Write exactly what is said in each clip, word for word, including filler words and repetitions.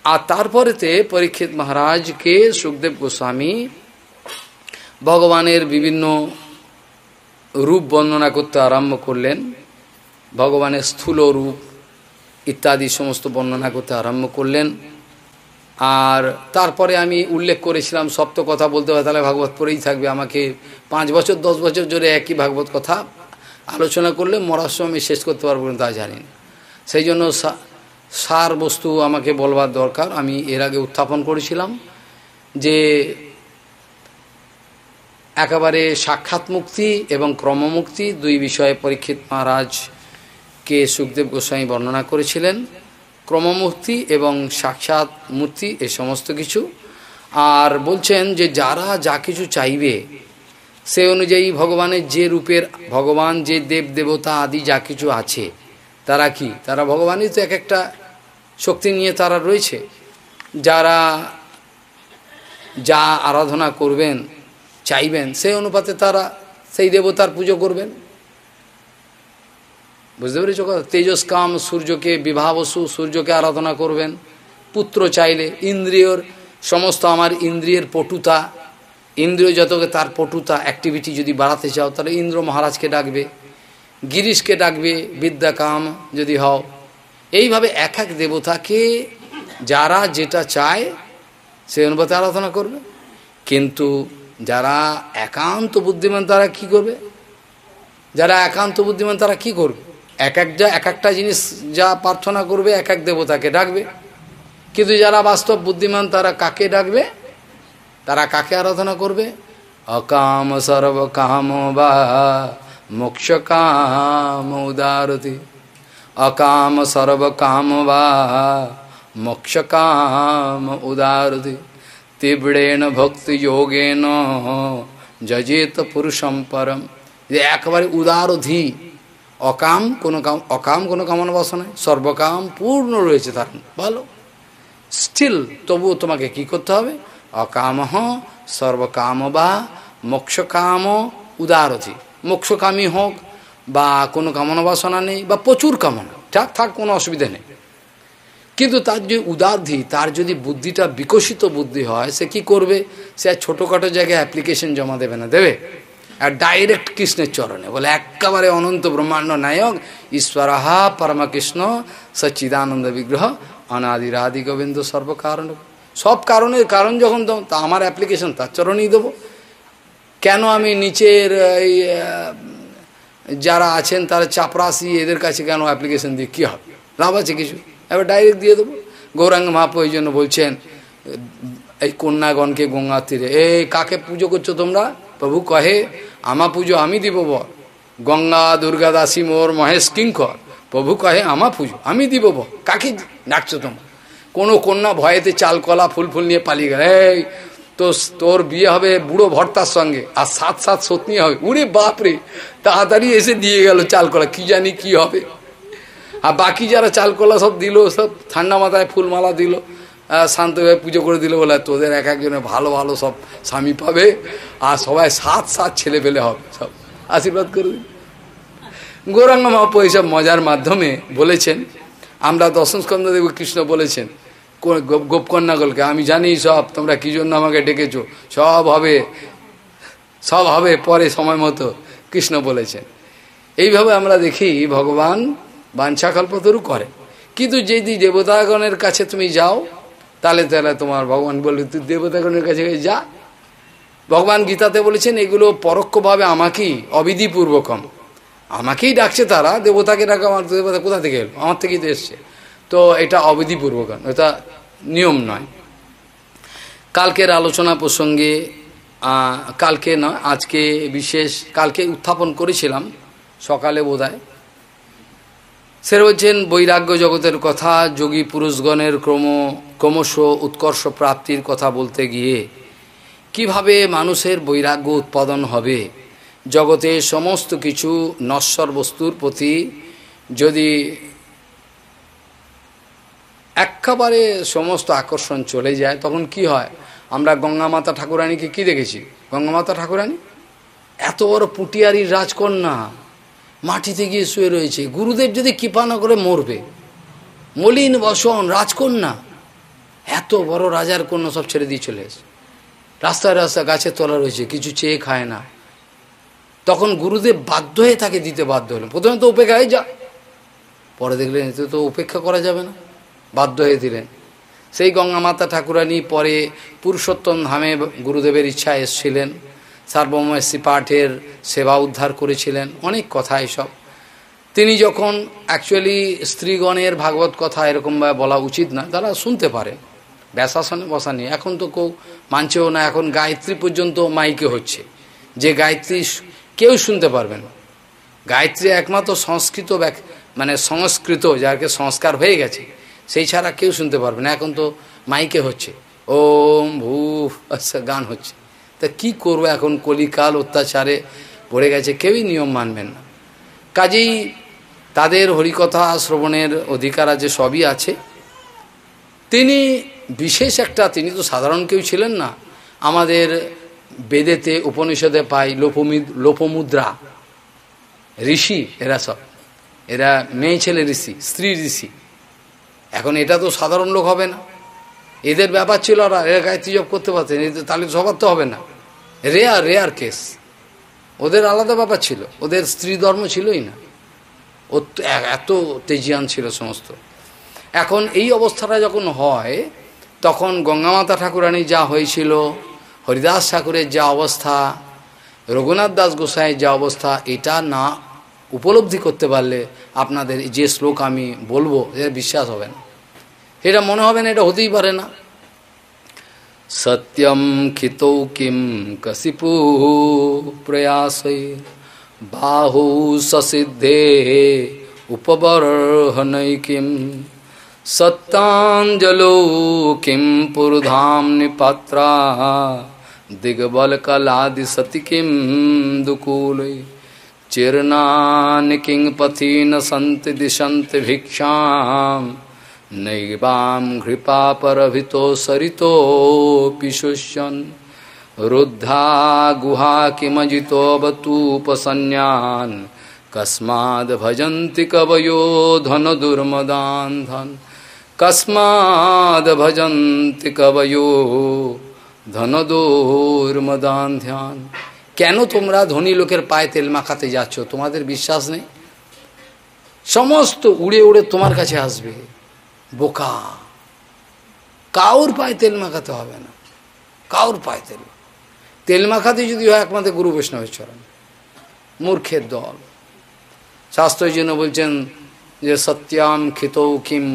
আর তারপরেতে পরীক্ষিত মহারাজকে সুখদেব গোস্বামী ভগবানের বিভিন্ন রূপ বর্ণনা করতে আরম্ভ করলেন, ভগবানের স্থূল রূপ ইত্যাদি সমস্ত বর্ণনা করতে আরম্ভ করলেন। আর তারপরে আমি উল্লেখ করেছিলাম, সব তো কথা বলতে হয় তাহলে ভাগবত পড়েই থাকবে, আমাকে পাঁচ বছর দশ বছর ধরে একই ভাগবত কথা আলোচনা করলে মরার সময় শেষ করতে পারবো না তা জানি না। সেই জন্য সার বস্তু আমাকে বলবার দরকার। আমি এর আগে উত্থাপন করেছিলাম যে একেবারে সাক্ষাৎ মুক্তি এবং ক্রমমুক্তি দুই বিষয়ে পরীক্ষিত মহারাজকে সুখদেব গোস্বামী বর্ণনা করেছিলেন, ক্রমমুক্তি এবং সাক্ষাৎ মূর্তি এ সমস্ত কিছু। আর বলছেন যে যারা যা কিছু চাইবে সে অনুযায়ী ভগবানের যে রূপের, ভগবান যে দেব দেবতা আদি যা কিছু আছে তারা কি, তারা ভগবানই তো এক একটা শক্তি নিয়ে তারা রয়েছে। যারা যা আরাধনা করবেন চাইবেন সেই অনুপাতে তারা সেই দেবতার পুজো করবেন। বুঝতে পেরেছ কথা? তেজস কাম সূর্যকে বিভাবসু, সূর্যকে আরাধনা করবেন। পুত্র চাইলে ইন্দ্রিয়র সমস্ত আমার ইন্দ্রিয়ের পটুতা, ইন্দ্রিয় যতকে তার পটুতা অ্যাক্টিভিটি যদি বাড়াতে চাও তাহলে ইন্দ্র মহারাজকে ডাকবে, গিরিশকে ডাকবে বিদ্যা কাম যদি হও। এইভাবে এক এক দেবতাকে যারা যেটা চায় সেই অনুপাতে আরাধনা করবে। কিন্তু যারা একান্ত বুদ্ধিমান তারা কি করবে? যারা একান্ত বুদ্ধিমান তারা কি করবে? এক এক যা এক একটা জিনিস যা প্রার্থনা করবে এক এক দেবতাকে ডাকবে। কিন্তু যারা বাস্তব বুদ্ধিমান তারা কাকে ডাকবে? তারা কাকে আরাধনা করবে? অকাম সর্ব কাম বা মোক্ষ কাম উদারতি, অকাম সর্ব কাম বা মোক্ষ কাম উদারতি, তীব্রেণ ভক্তি যোগেন যজেত পুরুষম পরম। যে একেবারে উদারধি, অকাম কোনো কাম, অকাম কোনো কামনা বাসনায়, সর্বকাম পূর্ণ রয়েছে তার ভালো। স্টিল তবুও তোমাকে কি করতে হবে? অকাম সর্বকাম বা মোক্ষকাম উদারধি, মোক্ষকামী হোক বা কোনো কামনা বাসনা নেই বা প্রচুর কামনা, থাক থাক কোনো অসুবিধা নেই। কিন্তু তার যে উদারধি, তার যদি বুদ্ধিটা বিকশিত বুদ্ধি হয়, সে কি করবে? সে ছোটোখাটো জায়গায় অ্যাপ্লিকেশন জমা দেবে না, দেবে আর ডাইরেক্ট কৃষ্ণের চরণে বলে একেবারে অনন্ত ব্রহ্মাণ্ড নায়ক ঈশ্বরহা পরমকৃষ্ণ সচ্চিদানন্দ বিগ্রহ অনাদিরাদি গোবিন্দ সর্বকারণ। সব কারণের কারণ যখন দেবো তা আমার অ্যাপ্লিকেশন তার চরণেই দেবো। কেন আমি নিচের এই যারা আছেন তারা চাপরাশি এদের কাছে কেন অ্যাপ্লিকেশন দিয়ে কী হবে? লাভ আছে কিছু? এবার ডাইরেক্ট দিয়ে দেবো। গৌরাঙ্গ মহাপ্রভু এই জন্য বলছেন এই কন্যাগণকে গঙ্গার তীরে, এই কাকে পুজো করছো তোমরা? প্রভু কহে আমা পুজো আমি দিব বর, গঙ্গা দুর্গা দাসী মোর মহেশ কিঙ্কর। প্রভু কহে আমা পুজো আমি দিব বর, কাকে ডাকছো তোমরা? কোনো কন্যা ভয়েতে চাল কলা ফুল ফুল নিয়ে পালিয়ে গেল, এই তো তোর বিয়ে হবে বুড়ো ভর্তার সঙ্গে আর সাত সাত সতনি হবে, উরে বাপরে, তাড়াতাড়ি এসে দিয়ে গেল চাল কলা, কি জানি কি হবে। আর বাকি যারা চাল কলা সব দিল, সব ঠান্ডা মাথায় ফুলমালা দিল, শান্তভাবে পুজো করে দিল, বলে তোদের এক একজনে ভালো ভালো সব স্বামী পাবে আর সবাই সাত সাত ছেলে পেলে হবে, সব আশীর্বাদ করে দিন। গৌরাঙ্গ মহাপ্রভু এইসব মজার মাধ্যমে বলেছেন। আমরা দশম স্কন্ধ দেব কৃষ্ণ বলেছেন গোপকন্যাগলকে, আমি জানি সব তোমরা কী জন্য আমাকে ডেকেছো, সব হবে সব হবে পরে সময় মতো, কৃষ্ণ বলেছেন। এইভাবে আমরা দেখি ভগবান বাঞ্ছাকল্পতরু করে। কিন্তু যদি দেবতাগণের কাছে তুমি যাও তাহলে তাহলে তোমার ভগবান বলবে তুই দেবতাগণের কাছে যা। ভগবান গীতাতে বলেছেন এগুলো পরোক্ষভাবে আমাকেই অবিধিপূর্বকম আমাকেই ডাকছে তারা, দেবতাকে ডাকা, আমার দেবতা কোথা থেকে এলো? আমার থেকেই তো এসছে। তো এটা অবিধিপূর্বক, এটা নিয়ম নয়। কালকের আলোচনা প্রসঙ্গে, কালকে নয় আজকে বিশেষ, কালকে উত্থাপন করেছিলাম সকালে বোধহয়, সে বলছেন বৈরাগ্য জগতের কথা, যোগী পুরুষগণের ক্রম ক্রমশ উৎকর্ষ প্রাপ্তির কথা বলতে গিয়ে কিভাবে মানুষের বৈরাগ্য উৎপাদন হবে। জগতে সমস্ত কিছু নশ্বর বস্তুর প্রতি যদি একেবারে সমস্ত আকর্ষণ চলে যায় তখন কি হয়? আমরা গঙ্গা মাতা ঠাকুরানীকে কি দেখেছি? গঙ্গা মাতা ঠাকুরানী এত বড় পুটিয়ারির রাজকন্যা, মাটিতে গিয়ে শুয়ে রয়েছে। গুরুদেব যদি কৃপা না করে মরবে, মলিন বসন রাজকন্যা, এত বড় রাজার কন্যা সব ছেড়ে দিয়ে চলে এসে রাস্তায় রাস্তায় গাছের তলা রয়েছে, কিছু চেয়ে খায় না। তখন গুরুদেব বাধ্য হয়ে তাকে দিতে বাধ্য হলেন। প্রথমে তো উপেক্ষায় যা, পরে দেখলেন এতে তো উপেক্ষা করা যাবে না, বাধ্য হয়ে দিলেন। সেই গঙ্গা মাতা ঠাকুরানী পরে পুরুষোত্তম ধামে গুরুদেবের ইচ্ছা এসেছিলেন, সার্বভৌমশ্রী পাঠের সেবা উদ্ধার করেছিলেন, অনেক কথা এসব। তিনি যখন অ্যাকচুয়ালি স্ত্রীগণের ভাগবত কথা এরকমভাবে বলা উচিত না, তারা শুনতে পারে, ব্যাসাসনে বসা নেই। এখন তো কেউ মানছেও না, এখন গায়ত্রী পর্যন্ত মাইকে হচ্ছে, যে গায়ত্রী কেউ শুনতে পারবে না। গায়ত্রী একমাত্র সংস্কৃত মানে সংস্কৃত যাকে সংস্কার হয়ে গেছে, সেই ছাড়া কেউ শুনতে পারবে না। এখন তো মাইকে হচ্ছে, ওম ভূ আচ্ছা গান হচ্ছে। তা কি করবো, এখন কলিকাল অত্যাচারে পড়ে গেছে, কেউই নিয়ম মানবেন না। কাজেই তাদের হরিকথা শ্রবণের অধিকার আছে, সবই আছে। তিনি বিশেষ একটা, তিনি তো সাধারণ কেউ ছিলেন না। আমাদের বেদেতে উপনিষদে পাই লোপমি লোপমুদ্রা ঋষি, এরা সব এরা মেয়ে ছেলে ঋষি, স্ত্রী ঋষি। এখন এটা তো সাধারণ লোক হবে না, এদের ব্যাপার ছিল, ওরা এরা গায়ত্রী জপ করতে পারতেন, তাহলে সবার তো হবে না, রেয়ার রেয়ার কেস। ওদের আলাদা ব্যাপার ছিল, ওদের স্ত্রী ধর্ম ছিলই না, ও এত তেজিয়ান ছিল সমস্ত। এখন এই অবস্থাটা যখন হয়, তখন গঙ্গামাতা ঠাকুরানী যা হয়েছিল, হরিদাস ঠাকুরের যা অবস্থা, রঘুনাথ দাস গোসাইয়ের যা অবস্থা, এটা না উপলব্ধি করতে পারলে আপনাদের যে শ্লোক আমি বলবো এটা বিশ্বাস হবে না, এটা মনে হবে না, এটা হতেই পারে না। সত্যম খিতৌ কিম কসিপু প্রয়াসৈ বাহু সসিদ্ধে উপবর্হণৈ কিম সত্যাঞ্জলো কিম পুরধাম নিপাত্রা দিগবলকলাদি সতি কিম দুকূলৈ চিরনানি কিং পথি ন সন্তি দিশন্তি ভিক্ষাম নৈবাম ঘৃপা পরভিতো সরিতো পিশুষ্যন রুদ্ধা গুহা কিমজিতো বতূপসন্যান কস্মাদ ভজন্তি কবയോ ধন দুর্মদান ধন কস্মাদ ভজন্তি কবയോ ধন দুর্মদান ধ্যান। কেন তোমরা ধনী লোকের পায়ে তেল মাখাতে যাচ্ছ? তোমাদের বিশ্বাস নেই? সমস্ত উড়ে উড়ে তোমার কাছে আসবে, বোকা। কাউর পায়ে তেল মাখাতে হবে না, কাউর পায়ে তেল তেল মাখাতে যদি হয় একমাত্র গুরু বৈষ্ণবের চরণ। মূর্খের দল। শাস্ত্রের জন্য বলছেন যে সত্যাম খিতৌ কিম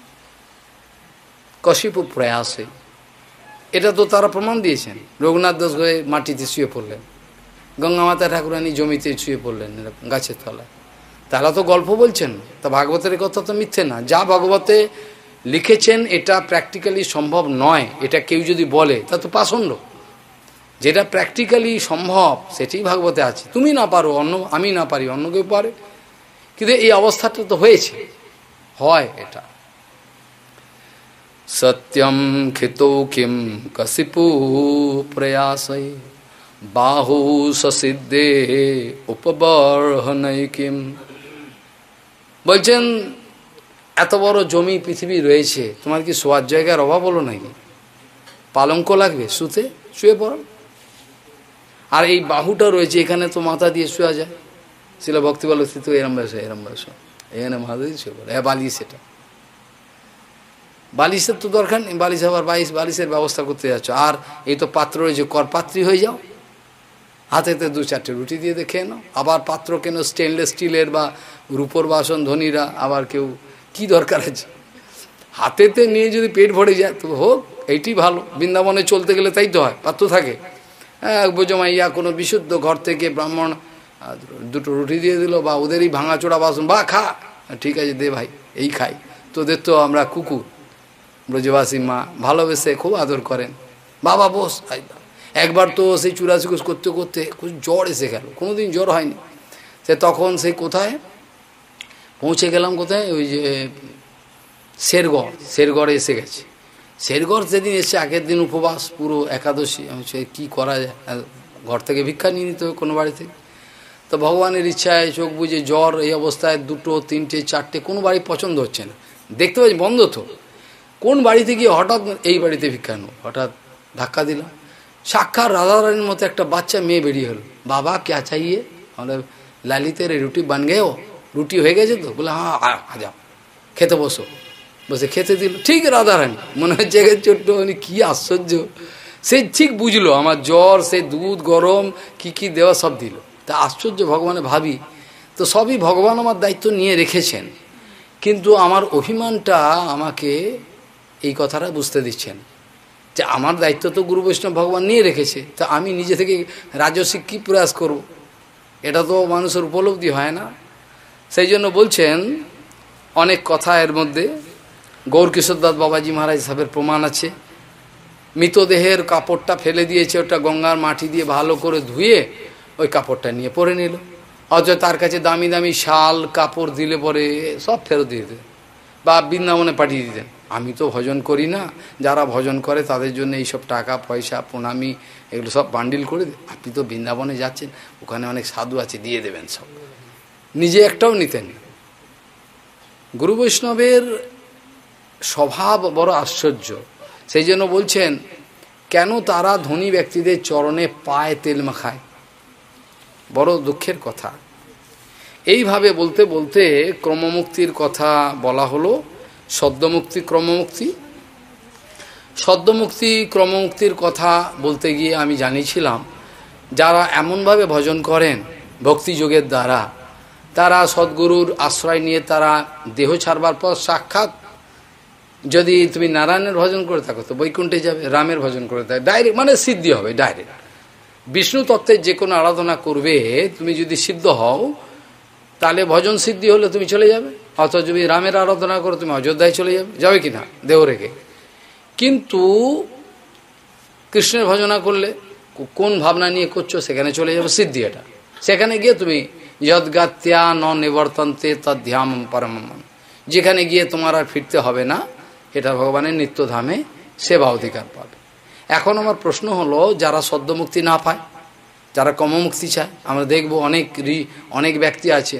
কশিপু প্রয়াসে, এটা তো তারা প্রমাণ দিয়েছেন। রঘুনাথ দাস হয়ে মাটিতে শুয়ে পড়লেন, গঙ্গামাতা ঠাকুরানী জমিতে শুয়ে পড়লেন গাছের তলায়। তারা তো গল্প বলছেন, তা ভাগবতের কথা তো মিথ্যে না। যা ভাগবতে লিখেছেন এটা প্র্যাকটিক্যালি সম্ভব নয়, এটা কেউ যদি বলে তা তো পাষণ্ড। যেটা প্র্যাকটিক্যালি সম্ভব সেটাই ভাগবতে আছে। তুমি না পারো, অন্য আমি না পারি, অন্য কেউ পারে, কিন্তু এই অবস্থাটা তো হয়েছে, হয় এটা। সত্যম খিতৌ কিম কসিপু প্রয়াসৈ বাহু সসিদ্ধে উপবর্হণৈ কিম। বলছেন এত বড় জমি পৃথিবী রয়েছে, তোমার কি শোয়ার জায়গার অভাব হলো নাকি? পালঙ্ক লাগবে শুতে, শুয়ে পড়ো। আর এই বাহুটা রয়েছে, এখানে তো মাথা দিয়ে শোয়া যায়। ছিল ভক্তি বলো স্থিত এরম বয়স এরম বয়স এখানে মাথা দিয়ে শুয়ে পড়ো। হ্যাঁ বালিশ, এটা বালিশের তো দরকার নেই, বালিশ আবার বাইশ বালিশের ব্যবস্থা করতে যাচ্ছ। আর এই তো পাত্র রয়েছে, করপাত্রী হয়ে যাও, হাতেতে দু চারটে রুটি দিয়ে খেয়ে নাও। আবার পাত্র কেন স্টেনলেস স্টিলের বা রূপোর বাসন, ধনীরা আবার কেউ কি দরকার আছে? হাতেতে নিয়ে যদি পেট ভরে যায় তো হোক, এইটি ভালো। বৃন্দাবনে চলতে গেলে তাই তো হয়, পাত্র থাকে। হ্যাঁ বোঝমাইয়া কোনো বিশুদ্ধ ঘর থেকে ব্রাহ্মণ দুটো রুটি দিয়ে দিল, বা ওদেরই ভাঙাচোড়া বাসন, বা খা, ঠিক আছে দে ভাই, এই খাই। তোদের তো আমরা কুকুর, ব্রজবাসী মা ভালোবেসে খুব আদর করেন, বাবা বস। একবার তো সেই চুরাচুকুস করতে করতে জ্বর এসে গেল, কোনোদিন জ্বর হয়নি। সে তখন সেই কোথায় পৌঁছে গেলাম, কোথায় ওই যে শেরগড়, শেরগড়ে এসে গেছে। শেরগড় সেদিন এসে আগের দিন উপবাস, পুরো একাদশী। আমি সে কী করা যায়, ঘর থেকে ভিক্ষা নিয়ে নিতে হবে কোনো বাড়ি থেকে। তো ভগবানের ইচ্ছায় চোখ বুঝে জ্বর, এই অবস্থায় দুটো তিনটে চারটে, কোনো বাড়ি পছন্দ হচ্ছে না, দেখতে পাচ্ছি বন্ধ তো। কোন বাড়িতে গিয়ে হঠাৎ এই বাড়িতে ভিক্ষা নেব, হঠাৎ ধাক্কা দিলাম, সাক্ষাৎ রাধারানীর মতো একটা বাচ্চা মেয়ে বেরিয়ে হলো। বাবা ক্যা চাইয়ে? আমরা লালিতের রুটি বান গেও, রুটি হয়ে গেছে তো? বলে হ্যাঁ আ যাও খেতে বসো। বসে খেতে দিল, ঠিক রাধারানী, মনে হচ্ছে ছোট্ট মানে কী আশ্চর্য, সে ঠিক বুঝলো আমার জ্বর, সে দুধ গরম কি কি দেওয়া সব দিল। তা আশ্চর্য ভগবানে ভাবি, তো সবই ভগবান আমার দায়িত্ব নিয়ে রেখেছেন, কিন্তু আমার অভিমানটা আমাকে এই কথাটা বুঝতে দিচ্ছেন যে আমার দায়িত্ব তো গুরু বৈষ্ণব ভগবান নিয়ে রেখেছে, তা আমি নিজে থেকে রাজসিক কী প্রয়াস করব? এটা তো মানুষের উপলব্ধি হয় না। সেই জন্য বলছেন অনেক কথা এর মধ্যে। গৌরকিশোরদাস বাবাজি মহারাজ সাহেবের প্রমাণ আছে, মৃতদেহের কাপড়টা ফেলে দিয়েছে, ওটা গঙ্গার মাটি দিয়ে ভালো করে ধুয়ে ওই কাপড়টা নিয়ে পরে নিল, অথচ তার কাছে দামি দামি শাল কাপড় দিলে পরে সব ফেরত দিয়ে দিতেন বা বৃন্দাবনে পাঠিয়ে দিতেন। আমি তো ভজন করি না, যারা ভজন করে তাদের জন্য এইসব টাকা পয়সা প্রণামী এগুলো সব বান্ডিল করে দিই। আপনি তো বৃন্দাবনে যাচ্ছেন, ওখানে অনেক সাধু আছে, দিয়ে দেবেন সব। নিজে একটাও নিতেন। গুরু বৈষ্ণবের স্বভাব বড় আশ্চর্য। সেই জন্য বলছেন কেন তারা ধনী ব্যক্তিদের চরণে পায়ে তেল মাখায়, বড় দুঃখের কথা। এইভাবে বলতে বলতে ক্রমমুক্তির কথা বলা হলো। সদ্যমুক্তি ক্রমমুক্তি, সদ্যমুক্তি ক্রমমুক্তির কথা বলতে গিয়ে আমি জানিয়েছিলাম যারা এমনভাবে ভজন করেন ভক্তিযোগের দ্বারা, তারা সদ্গুরুর আশ্রয় নিয়ে তারা দেহ ছাড়বার পর সাক্ষাৎ, যদি তুমি নারায়ণের ভজন করে থাকো তো বৈকুণ্ঠে যাবে, রামের ভজন করে থাকো ডাইরেক্ট মানে সিদ্ধি হবে ডাইরেক্ট। বিষ্ণু তত্ত্বের যে কোনো আরাধনা করবে তুমি যদি সিদ্ধ হও তাহলে ভজন সিদ্ধি হলে তুমি চলে যাবে, অথচ যদি রামের আরাধনা করো তুমি অযোধ্যায় চলে যাবে, যাবে কি না দেহ রেখে। কিন্তু কৃষ্ণের ভজনা করলে কোন ভাবনা নিয়ে করছো সেখানে চলে যাবে সিদ্ধি, এটা সেখানে গিয়ে তুমি যদ্গাত্যা ন নিবর্তন্তে তদ্ধ্যাম পরমম, যেখানে গিয়ে তোমার আর ফিরতে হবে না, এটা ভগবানের নিত্যধামে সেবা অধিকার পাবে। এখন আমার প্রশ্ন হলো যারা সদ্যমুক্তি না পায়, যারা ক্রমমুক্তি চায়, আমরা দেখব অনেক অনেক ব্যক্তি আছে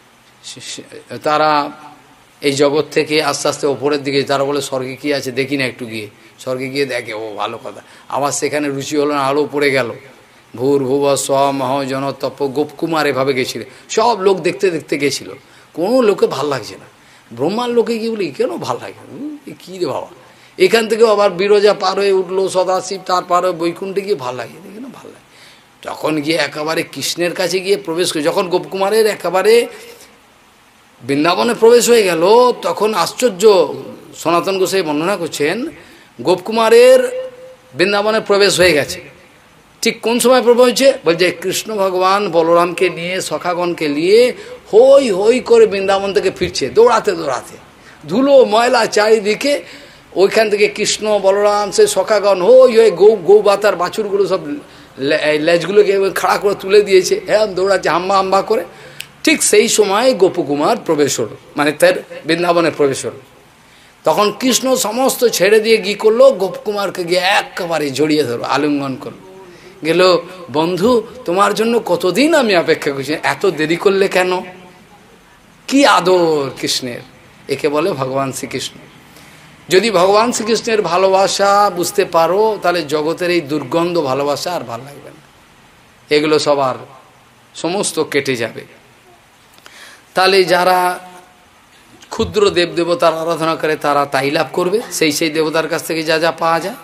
তারা এই জগৎ থেকে আস্তে আস্তে ওপরের দিকে, তারা বলে স্বর্গে কী আছে দেখি না একটু গিয়ে, স্বর্গে গিয়ে দেখে ও ভালো কথা, আবার সেখানে রুচি হলো না আলো পড়ে গেল, ভূর ভুব স্ব মহ জন তপ গোপকুমার এভাবে গেছিল, সব লোক দেখতে দেখতে গেছিল, কোনো লোকে ভাল লাগছে না। ব্রহ্মার লোকে কি বলি কেন ভাল লাগে, কী রে বাবা, এখান থেকে আবার বিরজা পার হয়ে উঠলো সদাশিব, তার পার হয়ে বৈকুণ্ঠে গিয়ে ভাল লাগে, কেন ভাল লাগে। যখন গিয়ে একেবারে কৃষ্ণের কাছে গিয়ে প্রবেশ করে, যখন গোপকুমারের একেবারে বৃন্দাবনে প্রবেশ হয়ে গেল, তখন আশ্চর্য সনাতন গোসাই বর্ণনা করছেন গোপকুমারের বৃন্দাবনে প্রবেশ হয়ে গেছে। ঠিক কোন সময় প্রবেশ হয়েছে বলছে কৃষ্ণ ভগবান বলরামকে নিয়ে সখাগণকে নিয়ে হই হই করে বৃন্দাবন থেকে ফিরছে, দৌড়াতে দৌড়াতে, ধুলো ময়লা চারিদিকে, ওইখান থেকে কৃষ্ণ বলরাম সে সখাগণ হই হয়ে গৌ গৌ বাতার বাছুরগুলো সব লেজগুলোকে খাড়া করে তুলে দিয়েছে, হ্যাঁ দৌড়াচ্ছে হাম্বা হাম্বা করে। ঠিক সেই সময় গোপকুমার প্রবেশ হলো, মানে তার বৃন্দাবনে প্রবেশ হলো। তখন কৃষ্ণ সমস্ত ছেড়ে দিয়ে গিয়ে করলো, গোপকুমারকে গিয়ে একেবারে জড়িয়ে ধরো, আলিঙ্গন করলো, গেল বন্ধু তোমার জন্য কতদিন আমি অপেক্ষা করছি, এত দেরি করলে কেন। কি আদর কৃষ্ণের, একে বলে ভগবান শ্রীকৃষ্ণ। যদি ভগবান শ্রীকৃষ্ণের ভালোবাসা বুঝতে পারো তাহলে জগতের এই দুর্গন্ধ ভালোবাসা আর ভালো লাগবে না, এগুলো সবার সমস্ত কেটে যাবে। তাহলে যারা ক্ষুদ্র দেবদেবতার আরাধনা করে তারা তাই লাভ করবে, সেই সেই দেবতার কাছ থেকে যা যা পাওয়া যায়,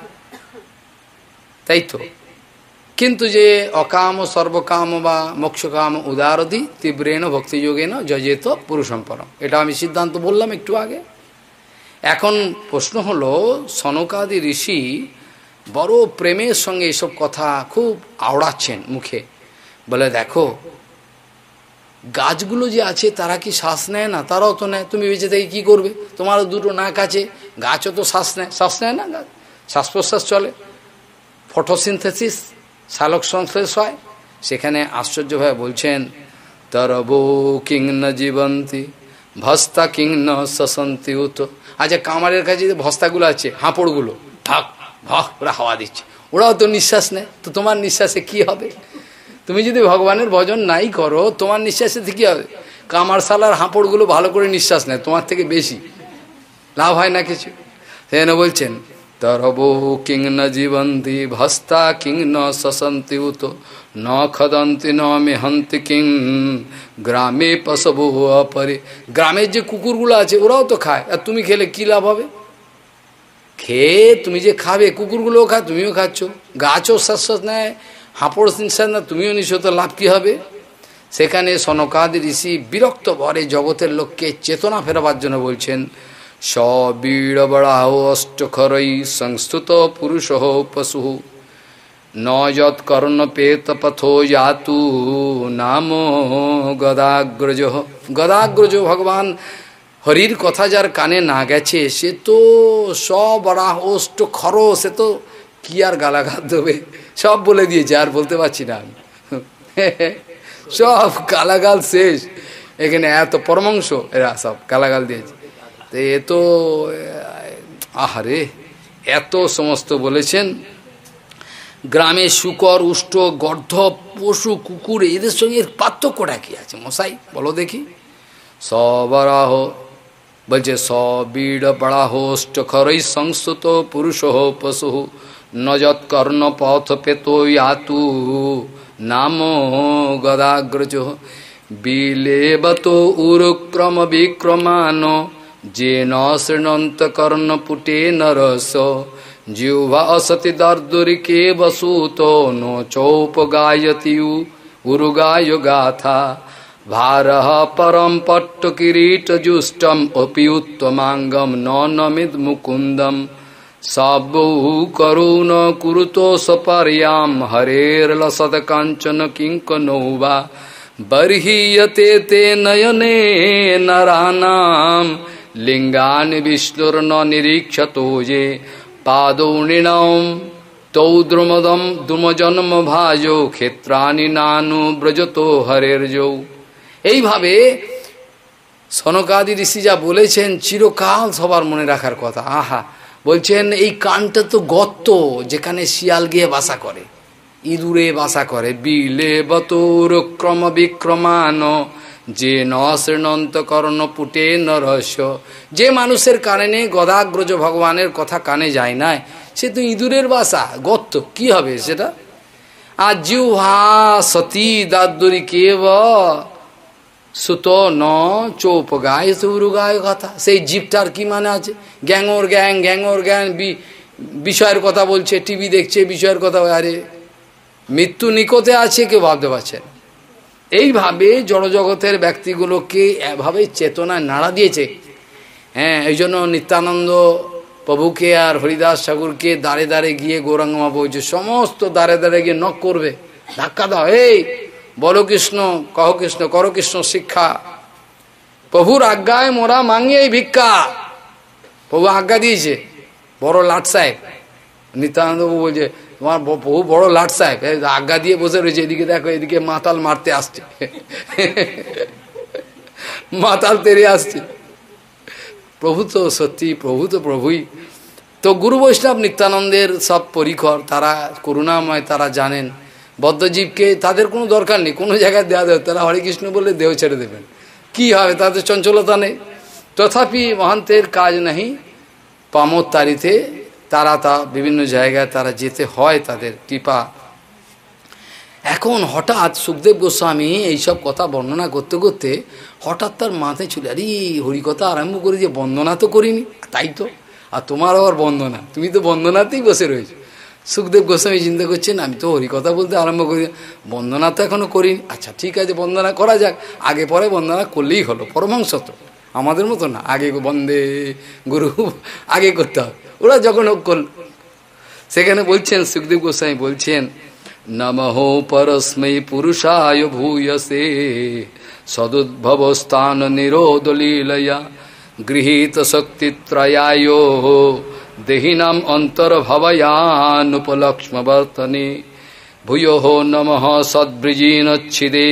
তাই তো। কিন্তু যে অকাম সর্বকাম বা মোক্ষকাম উদারদি তীব্রেণ ভক্তিযোগেন যজেত পুরুষম পরম, এটা আমি সিদ্ধান্ত বললাম একটু আগে। এখন প্রশ্ন হলো সনকাদি ঋষি বড় প্রেমের সঙ্গে এসব কথা খুব আওড়াচ্ছেন মুখে, বলে দেখো গাছগুলো যে আছে তারা কি শ্বাস নেয় না, তারাও তো নেয়, তুমি বেঁচে থেকে কী করবে, তোমারও দুটো নাক আছে, গাছও তো শ্বাস নেয়, শ্বাস নেয় না, গাছ শ্বাস প্রশ্বাস চলে, ফটোসিনথেসিস সালোক সংশ্লেষ হয়। সেখানে আশ্চর্যভাবে বলছেন তরবো কিং ন জীবন্তী ভস্তা কিং ন শসন্তি উত। আচ্ছা কামারের কাছে যে ভস্তাগুলো আছে, হাঁপড়গুলো ঢাক ভাক ওরা হাওয়া দিচ্ছে, ওরাও তো নিঃশ্বাস নেয়, তো তোমার নিঃশ্বাসে কি হবে? তুমি যদি ভগবানের ভজন নাই করো তোমার নিঃশ্বাসে কী হবে? কামারশালার হাঁপড়গুলো ভালো করে নিঃশ্বাস নেয়, তোমার থেকে বেশি লাভ হয় না কিছু। সেন বলছেন তরবো কিং ন জীবন্তি ভস্তা কিং ন শসন্তি উত ন খদন্তি ন মেহন্তি কিং গ্রামে পশবো অপরে। গ্রামের যে কুকুরগুলো আছে ওরাও তো খায়, আর তুমি খেলে কী লাভ হবে? খেয়ে তুমি যে খাবে, কুকুরগুলোও খায়, তুমিও খাচ্ছ, গাছও শ্বাস নেয়, হাঁপড় নিঃশ্বাস না, তুমিও নিশ্চয়, তো লাভ কী হবে? সেখানে সনকাদি ঋষি বিরক্ত ভরে জগতের লোককে চেতনা ফেরাবার জন্য বলছেন সবীড় বড়াহ অষ্টখরৈ সংস্তুত পুরুষ পশু ন যৎ কর্ণ পেত পথো যাতু নাম গদাগ্রজ। গদাগ্রজ ভগবান হরির কথা যার কানে না গেছে সে তো সব বরাহ অষ্ট খর, সে তো কি আর গালাগাল দেবে, সব বলে দিয়েছে, আর বলতে পারছি না আমি সব গালাগাল শেষ। এখানে এত পরমাংশ এরা সব গালাগাল দিয়েছে, তো এ তো আহারে এত সমস্ত বলেছেন। গ্রামে শুকর উষ্ট গর্ধ পশু কুকুর এদের সঙ্গে এর পার্থক্যটা কি আছে মশাই বলো দেখি? সবরাহ বলছে সবীড় বড়াহ অষ্ট খরৈ সংস্তুত পুরুষ পশু নজৎ কর্ণ পথ পেত ইয়াতু নাম গদাগ্রজ। বিলেবত উরক্রম বিক্রমান যে ন শৃণন্ত কর্ণপুটে নরস জিহ্বা অসতি দর্দুরিকে বসুত নো চৌপগায়তি উরুগায় গাথা भारः परम पट्ट किरीट जुष्टम अपि उत्तमांगम न नमिद मुकुंदम सबौ करुण कुरुतो सपर्याम हरेर्लसद कांचन किंकनो वा बर्हीयते ते नयने नरानाम लिंगानि विष्णुर्न निरीक्षतो ये पादौ नृणाम तौ द्रुमदम द्रुमजन्म भाजो क्षेत्राणि नानु ब्रजतो हरेर्जौ। এইভাবে সনকাদি ঋষি যা বলেছেন চিরকাল সবার মনে রাখার কথা। আহা বলছেন এই কানটা তো গর্ত, যেখানে শিয়াল গিয়ে বাসা করে, ইঁদুরে বাসা করে। বিলে বতোর ক্রম বিক্রমান যে ন শৃণন্ত কর্ণ পুটে নরস্য। যে মানুষের কানে গদাগ্রজ ভগবানের কথা কানে যায় না, সে তো ইঁদুরের বাসা, গর্ত, কি হবে সেটা? আর জিহ্বা সতী দাদ্দুরি কেব সুত ন চৌপ গায়ে সৌরু গায়ে কথা। সেই জীবটার কি মানে আছে? গ্যাংর গ্যাং গ্যাংর গ্যাং বিষয়ের কথা বলছে, টিভি দেখছে, বিষয়ের কথা। আরে মৃত্যু নিকটে আছে, কেউ ভাবতে পারছেন? এইভাবে জড়জগতের ব্যক্তিগুলোকে এভাবে চেতনায় নাড়া দিয়েছে। হ্যাঁ, এই জন্য নিত্যানন্দ প্রভুকে আর হরিদাস ঠাকুরকে দাঁড়ে দাঁড়ে গিয়ে গৌরাঙ্গমা বলছে, সমস্ত দাঁড়ে দাঁড়ে গিয়ে নক করবে, ধাক্কা দাও, এই বলো কৃষ্ণ, কহ কৃষ্ণ, করো কৃষ্ণ শিক্ষা, প্রভুর আজ্ঞায় মোরা মাঙি এই ভিক্ষা। প্রভু আজ্ঞা দিয়েছে, বড় লাট সাহেব। নিত্যানন্দ বাবু বলছে তোমার প্রভু বড় লাট সাহেব, আজ্ঞা দিয়ে বসে রয়েছে, এদিকে দেখো, এদিকে মাতাল মারতে আসছে, মাতাল তেরে আসছে। প্রভু তো সত্যি, প্রভু তো প্রভুই। তো গুরু বৈষ্ণব নিত্যানন্দের সব পরিকর, তারা করুণাময়, তারা জানেন বদ্ধজীবকে তাদের কোনো দরকার নেই, কোনো জায়গায় দেওয়া দেবে, তারা হরে কৃষ্ণ বললে দেহ ছেড়ে দেবেন, কি হবে, তাদের চঞ্চলতা নেই। তথাপি মহান্তের কাজ নেই, পামোত্তারিতে তারা তা বিভিন্ন জায়গায় তারা যেতে হয়, তাদের কৃপা। এখন হঠাৎ সুখদেব গোস্বামী এইসব কথা বর্ণনা করতে করতে হঠাৎ তার মাথায় চলে, আরে হরিকথা আরম্ভ করে যে বন্দনা তো করিনি, তাই তো, আর তোমার আবার বন্দনা, তুমি তো বন্দনাতেই বসে রয়েছো। সুখদেব গোস্বামী চিন্তা করছেন, আমি তো হরিকথা বলতে আরম্ভ করি, বন্দনা তো এখনো করিনি। আচ্ছা ঠিক আছে, বন্দনা করা যাক, আগে পরে বন্দনা করলেই হলো। পরমাংশ তো আমাদের মতো না, আগে বন্দে গুরু আগে করতে হবে। ওরা যখন করল, সেখানে বলছেন সুখদেব গোস্বামী বলছেন, নমঃ পরস্मै পুরুষায় ভূয়সে সদুদ্ভব স্থান নিরোধ লীলয়া গৃহীত শক্তিত্রয়ায় দেহিনাম অন্তর্ভবয়ানুপলক্ষ্মবর্তনে ভূয়ঃ নমঃ সদ্বৃজিনচ্ছিদে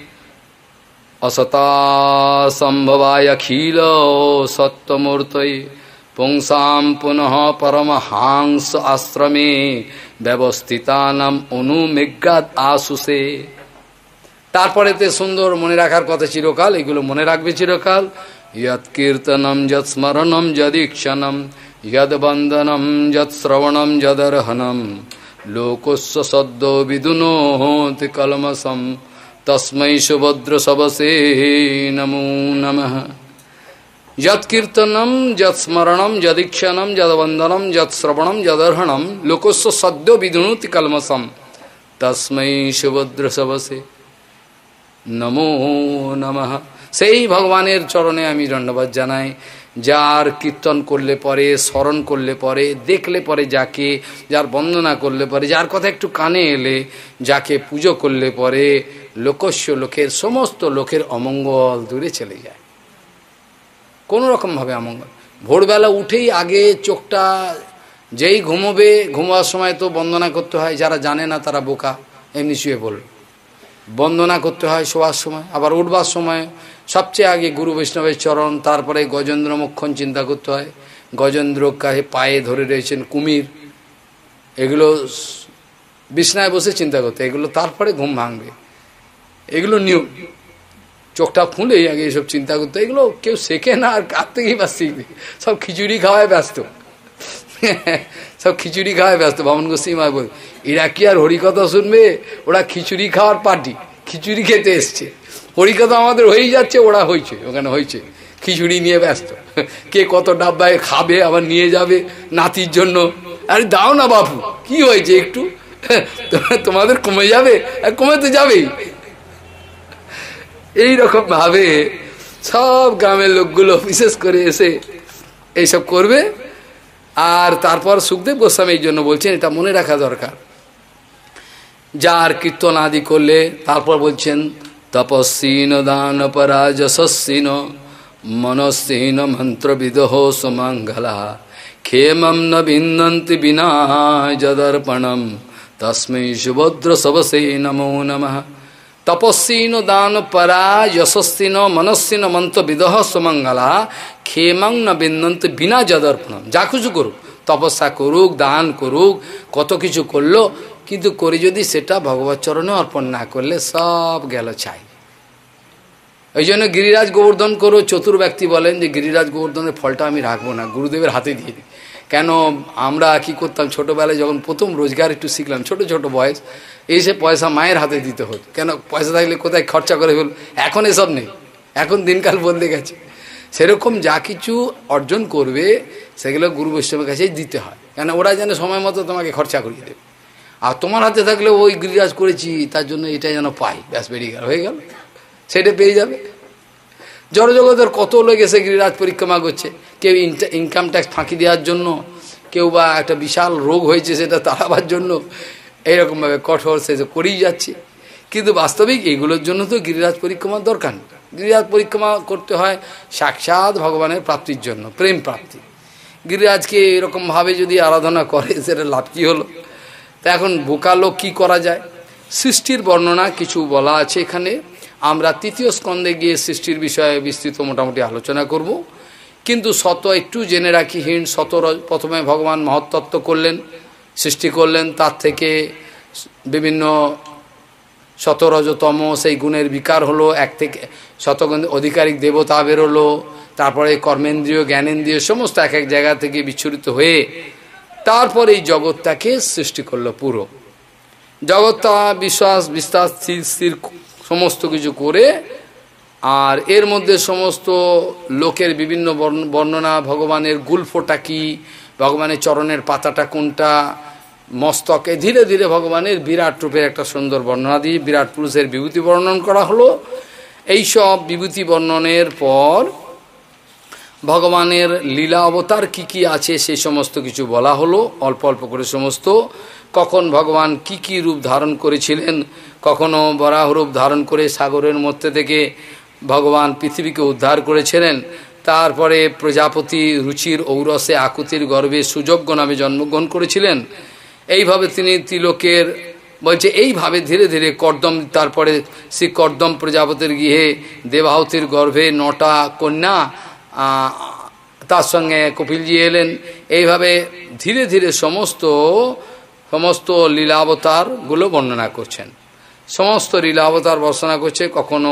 অসতা সম্ভবায় অখিল সত্যমূর্তয়ে পুংসাম পুনঃ পরমহাংস আশ্রমে ব্যবস্থিতানাম অনুমেঘাত আশুষে। তারপরেতে সুন্দর মনে রাখার কথা চিরকাল, এগুলো মনে রাখবে চিরকাল। যৎ কীর্তনম যৎ স্মরণম যদীক্ষণম यद वंदनम यद श्रवणम यदर्हनम लोकस्य सद्यो विदुनोति कलमसम तस्मै सुभद्र सबसे नमो नमः यद कीर्तनम यद स्मरणम यदीक्षणम यद वंदनम यद श्रवणम यदर्हणम लोकस्य सद्यो विदुनोति कलमसम तस्मै सुभद्र सबसे नमो नमः। সেই ভগবানের চরণে আমি ধন্যবাদ জানাই, যার কীর্তন করলে পরে, স্মরণ করলে পরে, দেখলে পরে যাকে, যার বন্দনা করলে পরে, যার কথা একটু কানে এলে, যাকে পুজো করলে পরে লোকস্য লোকের সমস্ত লোকের অমঙ্গল দূরে চলে যায়, কোনো রকমভাবে অমঙ্গল। ভোরবেলা উঠেই আগে চোখটা যেই ঘুমোবে, ঘুমাবার সময় তো বন্দনা করতে হয়, যারা জানে না তারা বোকা, এমনি শুয়ে পড়ল। বন্দনা করতে হয় শোয়ার সময়, আবার উঠবার সময় সবচেয়ে আগে গুরু বৈষ্ণবের চরণ, তারপরে গজেন্দ্র মোক্ষণ চিন্তা করতে হয়। গজেন্দ্র কাহে পায়ে ধরে রয়েছেন কুমির, এগুলো বিছনায় বসে চিন্তা করতে, এগুলো তারপরে ঘুম ভাঙবে, এগুলো নিয়ম। চোখটা খুলে আগে এসব চিন্তা করতে, এগুলো কেউ শেখে না, আর কার থেকেই বা শিখবে, সব খিচুড়ি খাওয়ায় ব্যস্ত, সব খিচুড়ি খাওয়ায় ব্যস্ত। বামন গোস্বামী বল, এরা কি আর হরিকথা শুনবে, ওরা খিচুড়ি খাওয়ার পার্টি, খিচুড়ি খেতে এসছে। হরিকথা আমাদের হয়েই যাচ্ছে, ওরা হয়েছে, ওখানে হয়েছে, খিচুড়ি নিয়ে ব্যস্ত, কে কত ডাব্বায় খাবে, আবার নিয়ে যাবে নাতির জন্য। আরে দাও না বাপু, কি হয়েছে একটু, তোমাদের কমে যাবে, কমে তো যাবেই। এইরকম ভাবে সব গ্রামের লোকগুলো বিশেষ করে এসে এইসব করবে। আর তারপর সুখদেব গোস্বামী এই জন্য বলছেন, এটা মনে রাখা দরকার, যার কীর্তন আদি করলে, তারপর বলছেন তপস্বীন দান পরাজসস্বীন মনস্বীন মন্ত্রবিদহ সুমঙ্গলা ক্ষেমম ন বিন্দন্তি বিনা যদর্পণম তস্मै সুভদ্র সবসে নমো নমঃ। তপস্বীন দান পরাজসস্বীন মনস্বীন মন্ত্রবিদহ সুমঙ্গলা ক্ষেমং ন বিন্দন্তি বিনা যদর্পণম। যা কিছু করুক, তপস্যা করুক, দান করুক, কত কিছু করলো, কিন্তু করে যদি সেটা ভগবত চরণে অর্পণ না করলে সব গেল ছাই। ওই জন্য গিরিরাজ গোবর্ধন করো, চতুর ব্যক্তি বলেন যে গিরিরাজ গোবর্ধনের ফলটা আমি রাখবো না, গুরুদেবের হাতে দিয়ে দিই। কেন, আমরা কি করতাম ছোটোবেলায়, যখন প্রথম রোজগার একটু শিখলাম, ছোট ছোট বয়স, এসে পয়সা মায়ের হাতে দিতে হতো। কেন, পয়সা থাকলে কোথায় খরচা করে ফেল, এখন এসব নেই, এখন দিনকাল বদলে গেছে। সেরকম যা কিছু অর্জন করবে সেগুলো গুরু বৈষ্ণবের কাছেই দিতে হয়, কেন ওরা যেন সময় মতো তোমাকে খরচা করিয়ে দেবে। আর তোমার হাতে থাকলে ওই গিরিরাজ করেছি তার জন্য এটা যেন পাই, ব্যাস বেরিয়ে গেল, হয়ে গেল, সেটা পেয়ে যাবে। জড়জগতের কত লোক এসে গিরিরাজ পরিক্রমা করছে, কেউ ইনকাম ট্যাক্স ফাঁকি দেওয়ার জন্য, কেউ বা একটা বিশাল রোগ হয়েছে সেটা তাড়াবার জন্য, এইরকমভাবে কঠোর সে করেই যাচ্ছে। কিন্তু বাস্তবিক এইগুলোর জন্য তো গিরিরাজ পরিক্রমার দরকার নেই। গিরিরাজ পরিক্রমা করতে হয় সাক্ষাৎ ভগবানের প্রাপ্তির জন্য, প্রেম প্রাপ্তি। গিরিরাজকে এরকমভাবে যদি আরাধনা করে সেটা লাভ কী হলো? তা এখন বোকা লোক কী করা যায়? সৃষ্টির বর্ণনা কিছু বলা আছে এখানে, আমরা তৃতীয় স্কন্ধে গিয়ে সৃষ্টির বিষয়ে বিস্তৃত মোটামুটি আলোচনা করব। কিন্তু শত একটু জেনে রাখি, হিণ শত প্রথমে ভগবান মহত্তত্ত্ব করলেন, সৃষ্টি করলেন, তার থেকে বিভিন্ন শতরজতম সেই গুণের বিকার হলো, এক থেকে শতগুণ অধিকারিক দেবতা বেরোলো, তারপরে কর্মেন্দ্রীয় জ্ঞানেন্দ্রীয় সমস্ত এক এক জায়গা থেকে বিচ্ছুরিত হয়ে তারপর এই জগৎটাকে সৃষ্টি করলো। পুরো জগৎটা বিশ্বাস বিস্তার স্থির স্থির সমস্ত কিছু করে, আর এর মধ্যে সমস্ত লোকের বিভিন্ন বর্ণনা, ভগবানের গুলফোটা কি, ভগবানের চরণের পাতাটা কোনটা, মস্তকে ধীরে ধীরে ভগবানের বিরাট রূপের একটা সুন্দর বর্ণনা দিয়ে বিরাট পুরুষের বিভূতি বর্ণন করা হলো। এইসব বিভূতি বর্ণনের পর ভগবানের লীলা অবতার কি কি আছে সেই সমস্ত কিছু বলা হলো, অল্প অল্প করে সমস্ত। কখন ভগবান কি কি রূপ ধারণ করেছিলেন, কখনো বরাহ রূপ ধারণ করে সাগরের মধ্যে থেকে ভগবান পৃথিবীকে উদ্ধার করেছিলেন, তারপরে প্রজাপতি রুচির ঔরসে আকুতির গর্ভে সুযোগ্য নামে জন্মগ্রহণ করেছিলেন। এইভাবে তিনি ত্রিলোকের বলছে, এইভাবে ধীরে ধীরে কর্দম, তারপরে শ্রী কর্দম প্রজাপতির গৃহে দেবাহুতির গর্ভে নটা কন্যা, তার সঙ্গে কপিলজি এলেন। এইভাবে ধীরে ধীরে সমস্ত সমস্ত লীলাবতারগুলো বর্ণনা করছেন, সমস্ত লীলাবতার বর্ণনা করছে। কখনো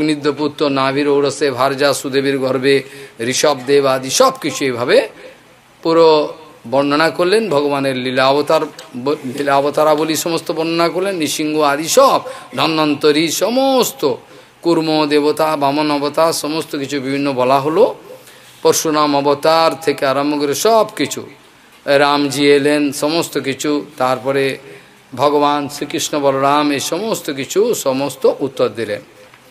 অগ্নিদ্যপুত্র নাভির ঔরসে ভারজা সুদেবীর গর্ভে ঋষভদেব আদি সব কিছু এইভাবে পুরো বর্ণনা করলেন, ভগবানের লীলা অবতার লীলা অবতারাবলী সমস্ত বর্ণনা করলেন, নৃসিংহ আদি সব, ধন্বন্তরী সমস্ত, কুর্ম দেবতা, বামন অবতার সমস্ত কিছু বিভিন্ন বলা হলো, পরশুরাম অবতার থেকে আরম্ভ করে সব কিছু, রামজি এলেন সমস্ত কিছু, তারপরে ভগবান শ্রীকৃষ্ণ বলরাম এই সমস্ত কিছু সমস্ত উত্তর দিলেন।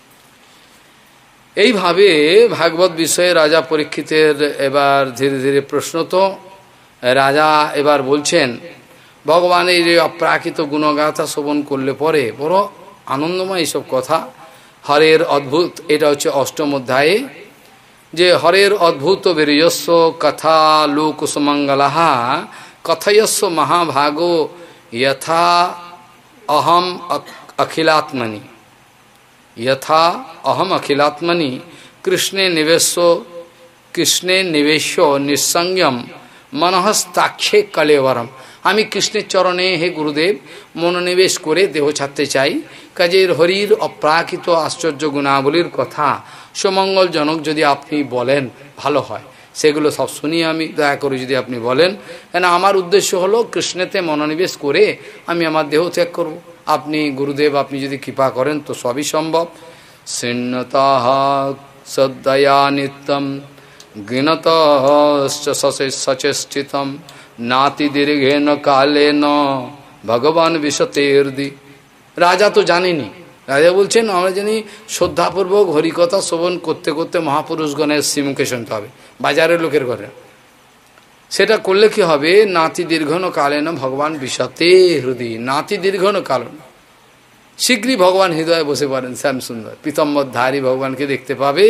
এইভাবে ভাগবত বিষয়ে রাজা পরীক্ষিতের এবার ধীরে ধীরে প্রশ্ন, তো রাজা এবার বলছেন ভগবানের এই অপ্রাকৃত গুণগাথা শ্রবণ করলে পরে বড় আনন্দময় এইসব কথা, হরের অদ্ভুত, এটা হচ্ছে অষ্টম অধ্যায়ে, যে হরের অদ্ভুত বীর্যস্য কথা লোক সুমঙ্গলাহা কথয়স্য মহাভাগো যথা অহম অখিলাত্মনি यथा अहम अखिलात्मनि कृष्णे निवेश कृष्णे निवेश निसंयम मनहस्ताक्षे कलेवरम। आमी कृष्णेर चरणे हे गुरुदेव मनोनिवेश करे देह छाड़ते चाई, काजेर हरिर अप्राकृत आश्चर्य गुणावलीर कथा सुमंगलजनक यदि आपनि बोलेन भालो हय, सेगुलो सब शुनिए आमी, दया करे यदि आपनि बोलेन, केन आमार उद्देश्य हलो कृष्णेते मनोनिवेश करे आमी आमार देह त्याग करब। আপনি গুরুদেব আপনি যদি কৃপা করেন তো সবই সম্ভব। শৃণ্যতাহ সদ্দয়া নিত্যম গৃণতশ্চ সচেষ্টিতম নাতি দীর্ঘেন কালেন ভগবান বিশতের্দি। রাজা তো জানেনি, রাজা বলছেন আমরা জানি শ্রদ্ধাপূর্বক হরিকথা শ্রবণ করতে করতে মহাপুরুষগণের শ্রীমুখে শুনতে হবে, বাজারের লোকের ঘরে। সেটা করলে কি হবে, নাতি দীর্ঘন কালেন ভগবান বিশতে হৃদয়, নাতি দীর্ঘন কালেন শীঘ্রই ভগবান হৃদয়ে বসে পড়েন, শ্যাম সুন্দর পীতম্বরধারী ভগবানকে দেখতে পাবে।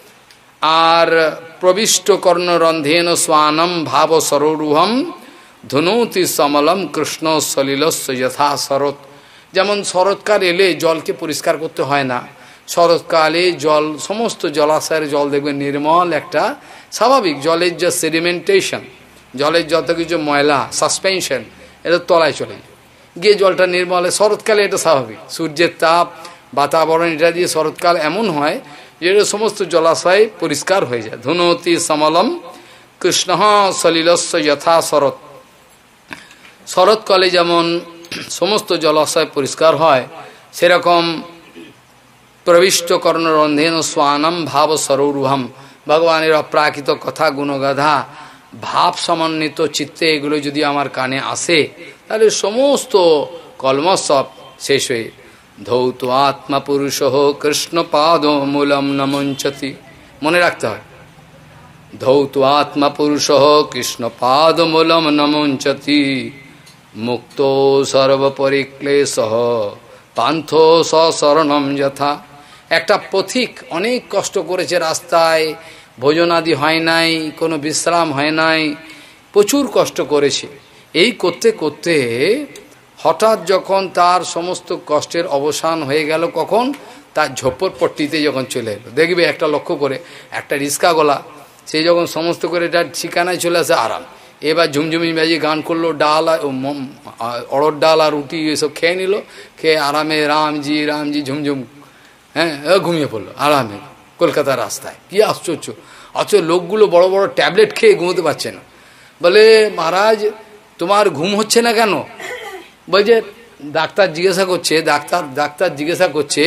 আর প্রবিষ্ট কর্ণরন্ধেন স্বানম ভাব সরোরুহম ধুনৌতি সমলম কৃষ্ণ সলিলস্য যথা শরৎ। যেমন শরৎকাল এলে জলকে পরিষ্কার করতে হয় না, শরৎকালে জল সমস্ত জলাশয়ের জল দেখবেন নির্মল একটা স্বাভাবিক, জলের যে সেডিমেন্টেশন, জলের যত কিছু ময়লা সাসপেনশন এটা তলায় চলে যায়, গিয়ে জলটা নির্মল। শরৎকালে এটা স্বাভাবিক, সূর্যের তাপ বাতাবরণ এটা দিয়ে শরৎকাল এমন হয় যে সমস্ত জলাশয় পরিষ্কার হয়ে যায়। ধুনতি সমলম কৃষ্ণ সলিলস্য যথা শরৎ। শরৎকালে যেমন সমস্ত জলাশয় পরিষ্কার হয়, সেরকম প্রবিষ্ট কর্ণরন্ধেন স্বানম ভাব সরৌরুহম, ভগবানের অপ্রাকৃত কথা গুণগাথা ভাব সমন্বিত চিত্তে এগুলো যদি আমার কানে আসে তাহলে সমস্ত কলমশ সব শেষ হয়ে। ধৌত আত্মা পুরুষ কৃষ্ণ পাদ মূলম নমঞ্চতি, মনে রাখতে হয়, ধৌত আত্মা পুরুষ কৃষ্ণ পাদ মূলম নমঞ্চতি মুক্ত সর্বপরিক্লেশ পান্থ সশরণম যথা। একটা পথিক অনেক কষ্ট করেছে, রাস্তায় ভোজনাদি হয় নাই, কোনো বিশ্রাম হয় নাই, প্রচুর কষ্ট করেছে। এই করতে করতে হঠাৎ যখন তার সমস্ত কষ্টের অবসান হয়ে গেল, কখন তার ঝোপড়পট্টিতে যখন চলে এলো, দেখবে একটা লক্ষ্য করে একটা রিস্কাওয়ালা সে যখন সমস্ত করে তার ঠিকানায় চলে আসে আরাম, এবার ঝুমঝুমি বাজিয়ে গান করলো, ডাল অড়র ডাল আর রুটি এসব খেয়ে নিল, খেয়ে আরামে রামজি রামজি ঝুমঝুম, হ্যাঁ ঘুমিয়ে পড়লো আরামে কলকাতার রাস্তায়। কি আশ্চর্য, অথচ লোকগুলো বড় বড় ট্যাবলেট খেয়ে ঘুমোতে পারছে না। বলে মহারাজ তোমার ঘুম হচ্ছে না কেন? বলছে ডাক্তার জিজ্ঞাসা করছে, ডাক্তার ডাক্তার জিজ্ঞাসা করছে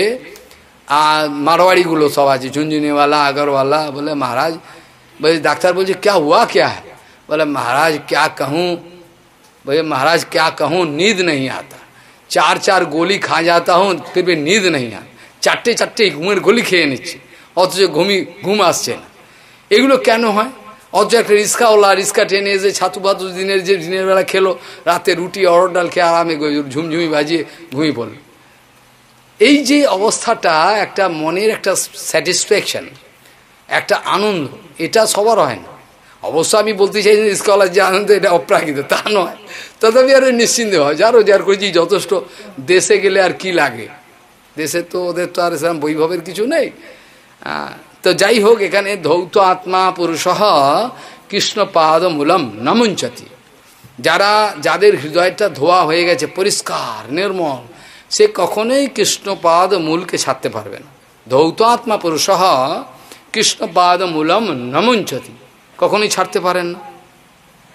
আর মারোয়াড়িগুলো সব আছে, ঝুনঝুনিওয়ালা আগরওয়ালা। বলে महाराज, बोले डॉक्टर बोले क्या हुआ क्या है? बोले महाराज क्या कहूँ, बोले महाराज क्या कहूँ, नींद नहीं आता, चार चार गोली खा जाता हूँ फिर भी नींद नहीं आता, চারটে চারটে ঘুমের গোলি খেয়ে নিচ্ছে অথচ ঘুমি ঘুম আসছে না। এগুলো কেন হয়? অথচ একটা রিক্সাওয়ালা রিক্সা টেনে এসে ছাতু বাতু দিনের যে দিনের বেলা খেলো, রাতে রুটি অড়র ডাল খেয়ে আরামে ঝুমঝুমি বাজিয়ে ঘুমিয়ে পড়ল। এই যে অবস্থাটা একটা মনের একটা স্যাটিসফ্যাকশন, একটা আনন্দ, এটা সবার হয় না। অবশ্য আমি বলতে চাই যে রিক্সাওয়ালার যে আনন্দ এটা অপ্রাকৃত তা নয়, তথাপি আর নিশ্চিন্ত হয়, যা রোজগার করেছি যথেষ্ট। দেশে গেলে আর কি লাগে, দেশে তো ওদের তো আর সেরকম বৈভবের কিছু নেই। তো যাই হোক, এখানে ধৌত আত্মা পুরুষ কৃষ্ণ পাদ মূলম নমুঞ্চতি, যারা যাদের হৃদয়টা ধোয়া হয়ে গেছে পরিষ্কার নির্মল, সে কখনোই কৃষ্ণ পাদ মূলকে ছাড়তে পারবে না। ধৌত আত্মা পুরুষ কৃষ্ণ পাদ মূলম নমুঞ্চতি, কখনোই ছাড়তে পারেন না।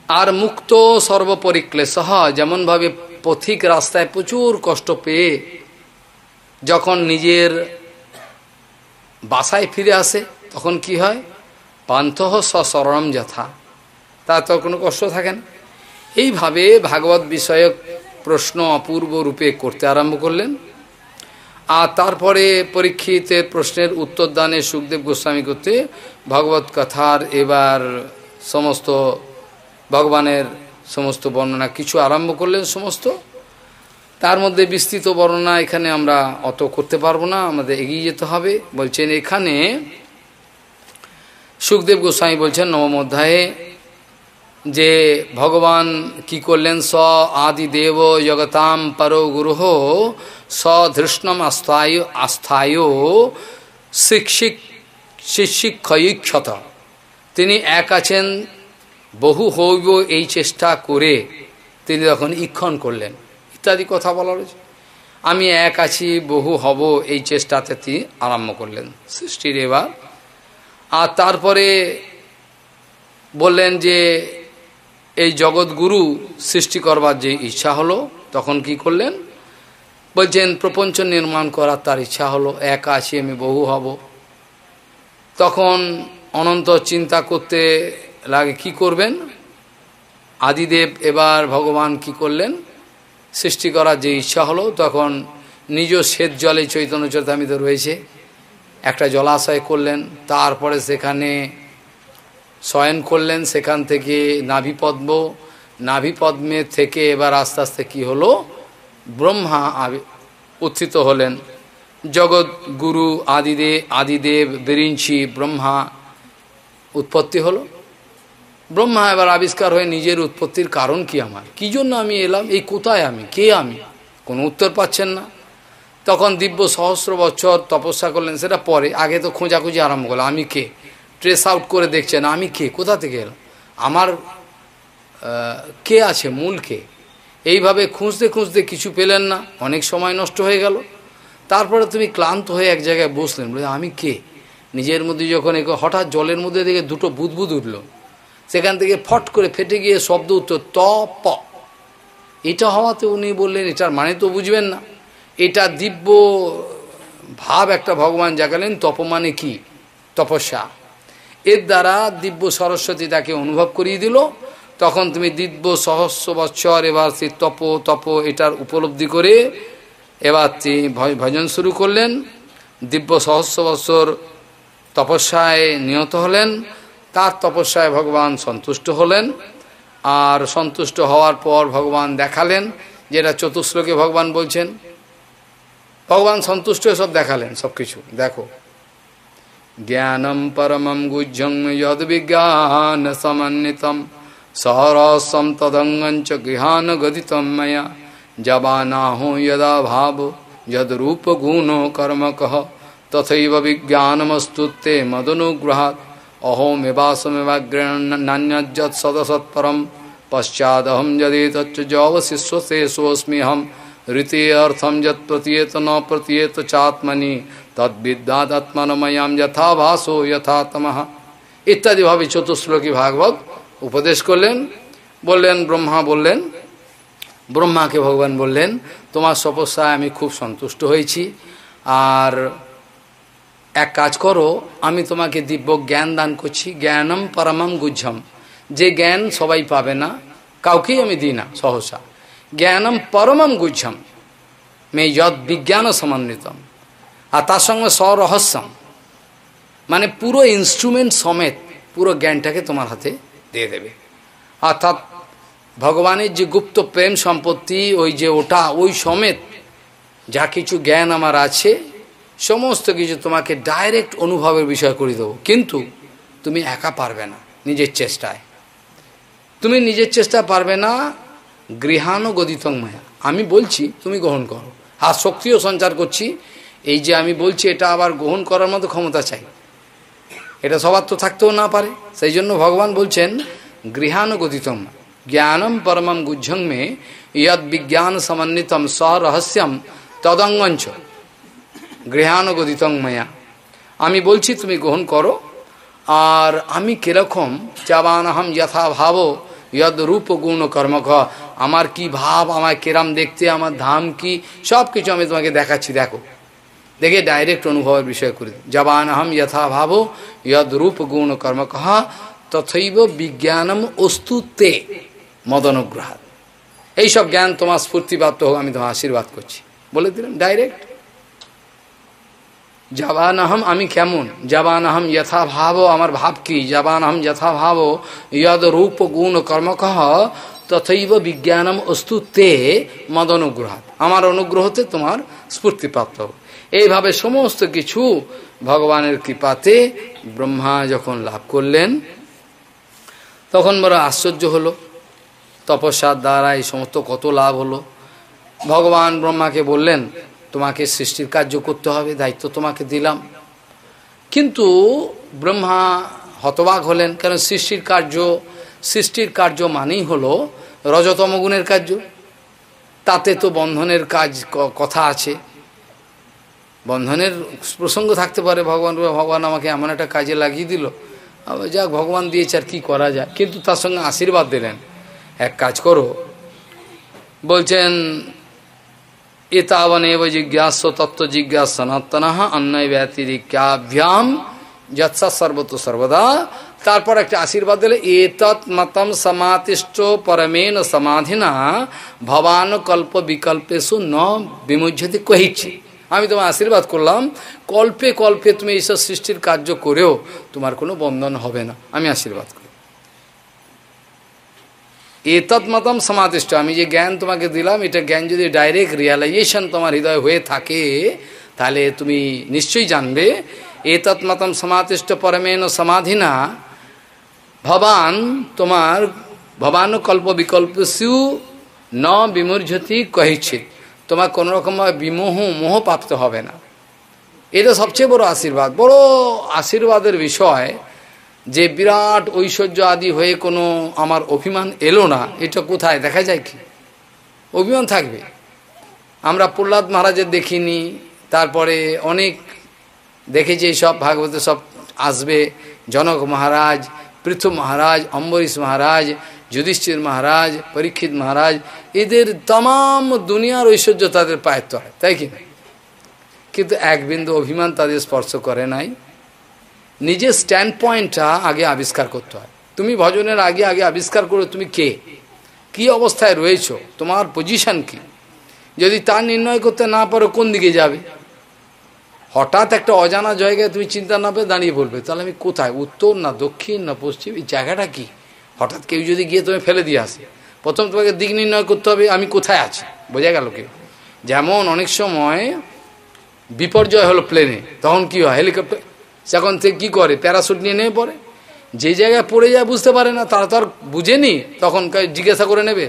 আর মুক্ত সর্বপরিক্লেশ, যেমনভাবে পথিক রাস্তায় প্রচুর কষ্ট পেয়ে যখন নিজের বাসায় ফিরে আসে তখন কি হয়, পান্থহ সরণম যথা, তার তো কোনো কষ্ট থাকে না। এইভাবে ভাগবত বিষয়ক প্রশ্ন অপূর্ব রূপে করতে আরম্ভ করলেন। আর তারপরে পরীক্ষিতের প্রশ্নের উত্তর দানে সুখদেব গোস্বামী করতে ভগবত কথার এবার সমস্ত ভগবানের সমস্ত বর্ণনা কিছু আরম্ভ করলেন সমস্ত। তার মধ্যে বিস্তৃত বর্ণনা এখানে আমরা অত করতে পারবো না, আমাদের এগিয়ে যেতে হবে। বলছেন এখানে সুখদেব গোস্বামী বলছেন নবম অধ্যায়ে যে ভগবান কি করলেন, স আদিদেব জগতাম পরো গুরুহ সধৃষ্ণম আস্থায় আস্থায় শিক্ষিক শিক্ষিক্ষত, তিনি এক আছেন বহু হইব এই চেষ্টা করে তিনি তখন ইক্ষণ করলেন ইত্যাদি কথা বলা রয়েছে। আমি এক আছি বহু হব এই চেষ্টাতে তিনি আরম্ভ করলেন সৃষ্টির এবার। আর তারপরে বললেন যে এই জগৎগুরু সৃষ্টি করবার যে ইচ্ছা হলো তখন কি করলেন, বলছেন প্রপঞ্চ নির্মাণ করার তার ইচ্ছা হলো, এক আছি আমি বহু হব। তখন অনন্ত চিন্তা করতে লাগে কি করবেন। আদিদেব এবার ভগবান কি করলেন, সৃষ্টি করার যে ইচ্ছা হলো তখন নিজ শ্বেত জলে চৈতন্য চরিতামৃত রয়েছে একটা জলাশয় করলেন, তারপরে সেখানে শয়ন করলেন, সেখান থেকে নাভিপদ্ম, নাভিপদ্মের থেকে এবার আস্তে আস্তে কী হলো, ব্রহ্মা উত্থিত হলেন। জগৎ গুরু আদিদেব আদিদেব বিরিঞ্চি ব্রহ্মা উৎপত্তি হলো। ব্রহ্মা এবার আবিষ্কার হয়ে নিজের উৎপত্তির কারণ কি, আমার কী জন্য আমি এলাম, এই কোথায় আমি, কে আমি, কোনো উত্তর পাচ্ছেন না। তখন দিব্য সহস্র বছর তপস্যা করলেন, সেটা পরে, আগে তো খোঁজাখুঁজি আরম্ভ করলো, আমি কে, ট্রেস আউট করে দেখছেন আমি কে, কোথা থেকে এলাম, আমার কে আছে, মূল কে। এইভাবে খুঁজতে খুঁজতে কিছু পেলেন না, অনেক সময় নষ্ট হয়ে গেল। তারপরে তুমি ক্লান্ত হয়ে এক জায়গায় বসলেন, বলে আমি কে। নিজের মধ্যে যখন হঠাৎ জলের মধ্যে থেকে দুটো বুদবুদ উঠল, সেখান থেকে ফট করে ফেটে গিয়ে শব্দ উত্তর ত প। এটা হওয়াতে উনি বললেন এটার মানে তো বুঝবেন না, এটা দিব্য ভাব একটা ভগবান জাগালেন। তপ মানে কি, তপস্যা, এর দ্বারা দিব্য সরস্বতী তাকে অনুভব করিয়ে দিল। তখন তুমি দিব্য সহস্র বৎসর এবার সেই তপ তপ এটার উপলব্ধি করে এবার তিনি ভজন শুরু করলেন। দিব্য সহস্র বৎসর তপস্যায় নিহত হলেন, তার তপস্যায় ভগবান সন্তুষ্ট হলেন। আর সন্তুষ্ট হওয়ার পর ভগবান দেখালেন, যেটা চতুশ্লোকে ভগবান বলছেন, ভগবান সন্তুষ্ট সব দেখালেন, সব কিছু দেখো। জ্ঞানম পরমম গুহ্যং যদ বিজ্ঞান সমন্বিতম সহরসম তদঙ্গঞ্চ গৃহান গদিতম ময়া জবানাহো যদা ভাব যদ রূপ গুণ কর্মকঃ তথৈব বিজ্ঞানমস্তুতে মদনুগ্রহাৎ অহোমেবাসমেবাগ্রহ্যৎ সদসৎপরম পশ্চাদহম যদি তচ্চ যবশিষ্যসে সোऽস্ম্যহম ঋতে অর্থম যৎ প্রতীয়েত ন প্রতীয়েত চাত্মনি তদ্বিদ্যাদাত্মনময়াম যথা ভাসো যথা তমঃ ইত্যাদিভাবে চতুশ্লোকী ভাগবত উপদেশ করলেন। বললেন ব্রহ্মা বললেন, ব্রহ্মাকে ভগবান বললেন তোমার তপস্যায় আমি খুব সন্তুষ্ট হয়েছি, আর এক কাজ করো, আমি তোমাকে দিব্য জ্ঞান দান করছি। জ্ঞানম পরমম গুহ্যম, যে জ্ঞান সবাই পাবে না, কাউকেই আমি দিই না সহসা। জ্ঞানম পরমম গুহ্যম মে যদ বিজ্ঞান সমন্বিতম, আর তার সঙ্গে স্বরহস্যম, মানে পুরো ইনস্ট্রুমেন্ট সমেত পুরো জ্ঞানটাকে তোমার হাতে দিয়ে দেবে। অর্থাৎ ভগবানের যে গুপ্ত প্রেম সম্পত্তি, ওই যে ওটা, ওই সমেত যা কিছু জ্ঞান আমার আছে সমস্ত কিছু তোমাকে ডাইরেক্ট অনুভবের বিষয় করে দেবো। কিন্তু তুমি একা পারবে না, নিজের চেষ্টায় তুমি নিজের চেষ্টা পারবে না। গৃহানো গদিতং মায়া, আমি বলছি তুমি গ্রহণ করো, আর শক্তিও সঞ্চার করছি। এই যে আমি বলছি এটা আবার গ্রহণ করার মতো ক্ষমতা চাই, এটা সবার তো থাকতেও না পারে। সেই জন্য ভগবান বলছেন গৃহানো গদিতম জ্ঞানম পরমম গুহ্যং মে ইয়দ বিজ্ঞান সমন্বিতম স্বরহস্যম তদঙ্গঞ্চ গৃহানো গদিতং মায়া, আমি বলছি তুমি গ্রহণ করো। আর আমি কিরকম চাবানহম যথা ভাব यद रूप गुण कर्मक আমার কি ভাব আমার কেরাম দেখতে আমার ধাম কি সব কিছু আমি তোমাকে দেখাচ্ছি দেখো দেখে ডাইরেক্ট অনুভবের বিষয় করে জবান আহম যথা ভাবো यद रूप गुण कर्मक তথৈব বিজ্ঞানম অস্তুতে মদনুগ্রহাৎ এই সব জ্ঞান তোমার স্ফূর্তিপ্রাপ্ত হোক আমি তোমার আশীর্বাদ করছি বলে দিলাম ডাইরেক্ট জবানহম আমি কেমন জবানহম যথা ভাবো আমার ভাব কি জবানহম যথা ভাবো यद रूप गुण कर्मक তথৈব বিজ্ঞানম অস্তুতে মদনুগ্রহাৎ আমার অনুগ্রহতে তোমার স্ফূর্তিপ্রাপ্ত হোক এইভাবে সমস্ত কিছু ভগবানের কৃপাতে ব্রহ্মা যখন লাভ করলেন তখন বড় আশ্চর্য হলো তপস্যার দ্বারা এই সমস্ত কত লাভ হলো ভগবান ব্রহ্মাকে বললেন তোমাকে সৃষ্টির কার্য করতে হবে দায়িত্ব তোমাকে দিলাম কিন্তু ব্রহ্মা হতবাক হলেন কারণ সৃষ্টির কার্য সৃষ্টির কার্য মানেই হলো রজতম গুণের কার্য তাতে তো বন্ধনের কাজ কথা আছে বন্ধনের প্রসঙ্গ থাকতে পারে ভগবান ভগবান আমাকে এমন একটা কাজে লাগিয়ে দিল যাক ভগবান দিয়েছে আর কি করা যায় কিন্তু তার সঙ্গে আশীর্বাদ দিলেন এক কাজ করো বলছেন এতাবনেব জিজ্ঞাস্য তত্ত্ব জিজ্ঞাস সনাতনঃ অন্যয় ব্যতিরিক্যাভ্যাম যৎসা সর্বতো সর্বদা তারপর একটা আশীর্বাদ দিলে এতৎ মতম সমাতিষ্ঠ পরমেন সমাধিনা ভবান কল্প বিকল্পেষু ন বিমুহ্যতি কহিছি আমি তোমার আশীর্বাদ করলাম কল্পে কল্পে তুমি এইসব সৃষ্টির কার্য করেও তোমার কোনো বন্ধন হবে না আমি আশীর্বাদ করি এতৎ মতম সমাদিষ্ট আমি যে জ্ঞান তোমাকে দিলাম এটা জ্ঞান যদি ডাইরেক্ট রিয়ালাইজেশন তোমার হৃদয় হয়ে থাকে তাহলে তুমি নিশ্চয়ই জানবে এতৎ মতম সমাদিষ্ট পরমেন সমাধিনা ভবান তোমার ভবান কল্প বিকল্পসু ন বিমূর্ঝতি কহিছিত তোমার কোনো রকমভাবে বিমোহ মোহ প্রাপ্ত হবে না এটা সবচেয়ে বড় আশীর্বাদ বড় আশীর্বাদের বিষয় যে বিরাট ঐশ্বর্য আদি হয়ে কোনো আমার অভিমান এলো না এটা কোথায় দেখা যায় কি অভিমান থাকবে আমরা প্রহ্লাদ মহারাজের দেখিনি তারপরে অনেক দেখেছি সব ভাগবতে সব আসবে জনক মহারাজ পৃথু মহারাজ অম্বরীশ মহারাজ যুধিষ্ঠির মহারাজ পরীক্ষিত মহারাজ এদের তমাম দুনিয়ার ঐশ্বর্য তাদের পায়ত্ত হয় তাই কি না কিন্তু এক বিন্দু অভিমান তাদের স্পর্শ করে নাই নিজের স্ট্যান্ড পয়েন্টটা আগে আবিষ্কার করতে হয় তুমি ভজনের আগে আগে আবিষ্কার করো তুমি কে কি অবস্থায় রয়েছো তোমার পজিশন কি যদি তা নির্ণয় করতে না পারো কোন দিকে যাবে হঠাৎ একটা অজানা জায়গায় তুমি চিন্তা না পেয়ে দাঁড়িয়ে বলবে তাহলে আমি কোথায় উত্তর না দক্ষিণ না পশ্চিম এই জায়গাটা কি হঠাৎ কেউ যদি গিয়ে তুমি ফেলে দিয়ে আসে প্রথম তোমাকে দিক নির্ণয় করতে হবে আমি কোথায় আছি বোঝা গেল কি যেমন অনেক সময় বিপর্যয় হলো প্লেনে তখন কি হয় হেলিকপ্টার যখন সে কী করে প্যারাশুট নিয়ে নেমে পড়ে যে জায়গায় পড়ে যায় বুঝতে পারে না তারা তো আর বুঝেনি তখন জিজ্ঞাসা করে নেবে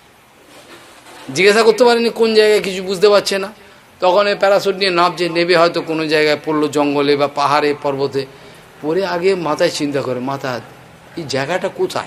জিজ্ঞাসা করতে পারেনি কোন জায়গায় কিছু বুঝতে পারছে না তখন এই প্যারাশুট নিয়ে নামছে নেবে হয়তো কোনো জায়গায় পড়লো জঙ্গলে বা পাহাড়ে পর্বতে পরে আগে মাথায় চিন্তা করে মাথা এই জায়গাটা কোথায়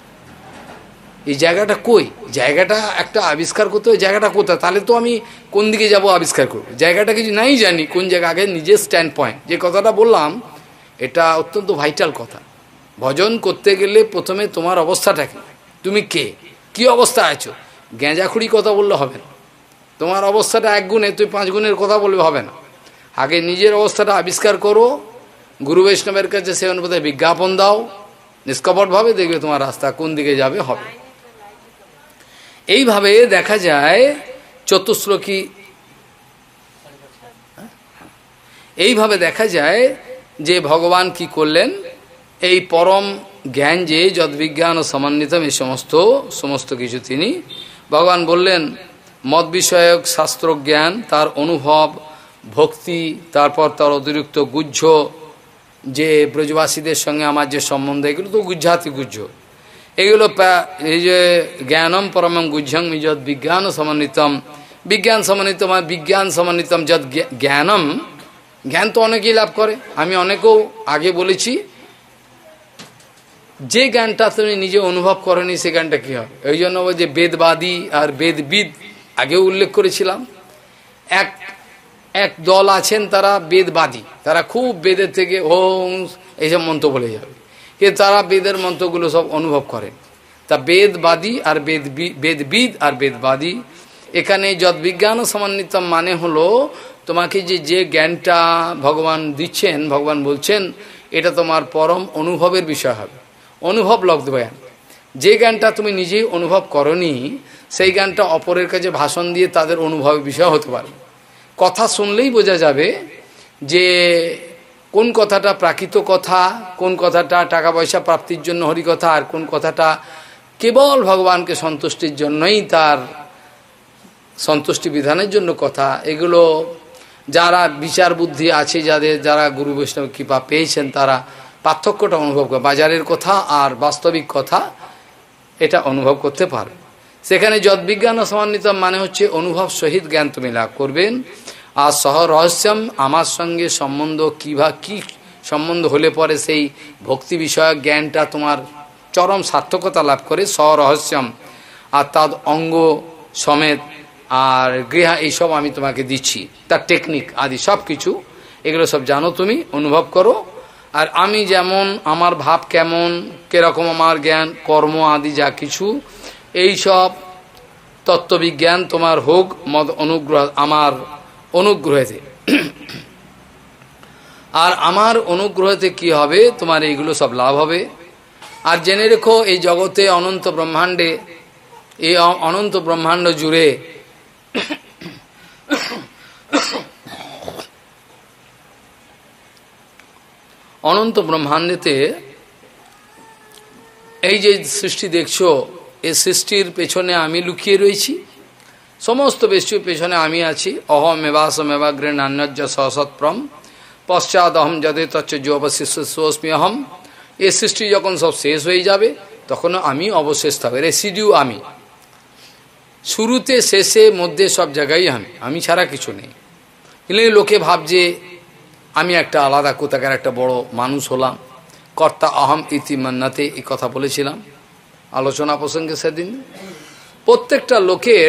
এই জায়গাটা কই জায়গাটা একটা আবিষ্কার করতে হবে জায়গাটা কোথায় তাহলে তো আমি কোন দিকে যাব আবিষ্কার করব জায়গাটা কিছু নাই জানি কোন জায়গা আগে নিজের স্ট্যান্ড পয়েন্ট যে কথাটা বললাম এটা অত্যন্ত ভাইটাল কথা ভজন করতে গেলে প্রথমে তোমার অবস্থাটা কি তুমি কে কি অবস্থায় আছো গেঁজাখুড়ি কথা বললে হবে না তোমার অবস্থাটা এক গুণে তুই পাঁচ গুণের কথা বলবে হবে না আগে নিজের অবস্থাটা আবিষ্কার করো গুরু বৈষ্ণবের কাছে সে অনুপাতে বিজ্ঞাপন দাও নিষ্কপটভাবে দেখবে তোমার রাস্তা কোন দিকে যাবে হবে এইভাবে দেখা যায় চতুশ্লোকী এইভাবে দেখা যায় যে ভগবান কি করলেন এই পরম জ্ঞান যে যদ্বিজ্ঞান ও সমন্বিতম এই সমস্ত সমস্ত কিছু তিনি ভগবান বললেন মত বিষয়ক শাস্ত্র জ্ঞান তার অনুভব ভক্তি তারপর তার অতিরিক্ত গুহ্য যে ব্রজবাসীদের সঙ্গে আমার যে সম্বন্ধ এগুলো তো গুহ্যাতি গুহ্য এগুলো এই যে জ্ঞানম পরমম গুহ্যং যদ বিজ্ঞান সমন্বিতম বিজ্ঞান সমন্বিতম বিজ্ঞান সমন্বিতম যদ জ্ঞানম জ্ঞান তো অনেকেই লাভ করে আমি অনেকেও আগে বলেছি যে জ্ঞানটা তুমি নিজে অনুভব করনি সে জ্ঞানটা কী হয় ওই জন্য ওই যে বেদবাদী আর বেদবিদ আগেও উল্লেখ করেছিলাম এক এক দল আছেন তারা বেদবাদী তারা খুব বেদের থেকে ওম এইসব মন্ত্র বলে যাবে কিন্তু তারা বেদের মন্ত্রগুলো সব অনুভব করেন তা বেদবাদী আর বেদ বেদবিদ আর বেদবাদী, এখানে যদ বিজ্ঞান সমন্বিত মানে হলো তোমাকে যে যে জ্ঞানটা ভগবান দিচ্ছেন, ভগবান বলছেন এটা তোমার পরম অনুভবের বিষয় হবে, অনুভব লব্ধ জ্ঞান। যে জ্ঞানটা তুমি নিজেই অনুভব করনি, সেই জ্ঞানটা অপরের কাছে ভাষণ দিয়ে তাদের অনুভবের বিষয় হতে পারে। কথা শুনলেই বোঝা যাবে যে কোন কথাটা প্রাকৃত কথা, কোন কথাটা টাকা পয়সা প্রাপ্তির জন্য হরিকথা, আর কোন কথাটা কেবল ভগবানকে সন্তুষ্টির জন্যই, তার সন্তুষ্টি বিধানের জন্য কথা। এগুলো যারা বিচার বুদ্ধি আছে, যাদের যারা গুরু বৈষ্ণব কৃপা পেয়েছেন, তারা পার্থক্যটা অনুভব করে, বাজারের কথা আর বাস্তবিক কথা এটা অনুভব করতে পারে। সেখানে যদ্বিজ্ঞান সমন্বিত মানে হচ্ছে অনুভব সহিত জ্ঞান তুমি লাভ করবেন। আর সহ রহস্যম, আমার সঙ্গে সম্বন্ধ কিভা কি সম্বন্ধ হলে পরে সেই ভক্তি বিষয়ক জ্ঞানটা তোমার চরম সার্থকতা লাভ করে, সহ রহস্যম, আর তার অঙ্গ সমেত আর গৃহা এইসব আমি তোমাকে দিচ্ছি, তার টেকনিক আদি সব কিছু এগুলো সব জানো, তুমি অনুভব করো। আর আমি যেমন, আমার ভাব কেমন, কিরকম আমার জ্ঞান কর্ম আদি যা কিছু, এই সব তত্ত্ববিজ্ঞান তোমার হোক মদ অনুগ্রহ, আমার অনুগ্রহেতে। আর আমার অনুগ্রহেতে কি হবে, তোমার এইগুলো সব লাভ হবে। আর জেনে রেখো এই জগতে অনন্ত ব্রহ্মাণ্ডে, এই অনন্ত ব্রহ্মাণ্ড জুড়ে অনন্ত ব্রহ্মাণ্ডেতে এই যে সৃষ্টি দেখছো, এই সৃষ্টির পেছনে আমি লুকিয়ে রয়েছি, সমস্ত বৃষ্টির পেছনে আমি আছি। অহম এবাস মেবাগ্রে নান্যজ্য সসৎপ্রম পশ্চাৎ অহম যদে তচ্চ যোবশিষ্যস্মি অহম। এই সৃষ্টি যখন সব শেষ হয়ে যাবে, তখনও আমি অবশেষ থাকবে, রেসিডিউ আমি। শুরুতে শেষে মধ্যে সব জায়গায় আমি, আমি ছাড়া কিছু নেই। কিন্তু লোকে ভাবছে আমি একটা আলাদা কোথাকার একটা বড় মানুষ হলাম, কর্তা অহম ইতি মান্নাতে, এই কথা বলেছিলাম আলোচনা প্রসঙ্গে সেদিন। প্রত্যেকটা লোকের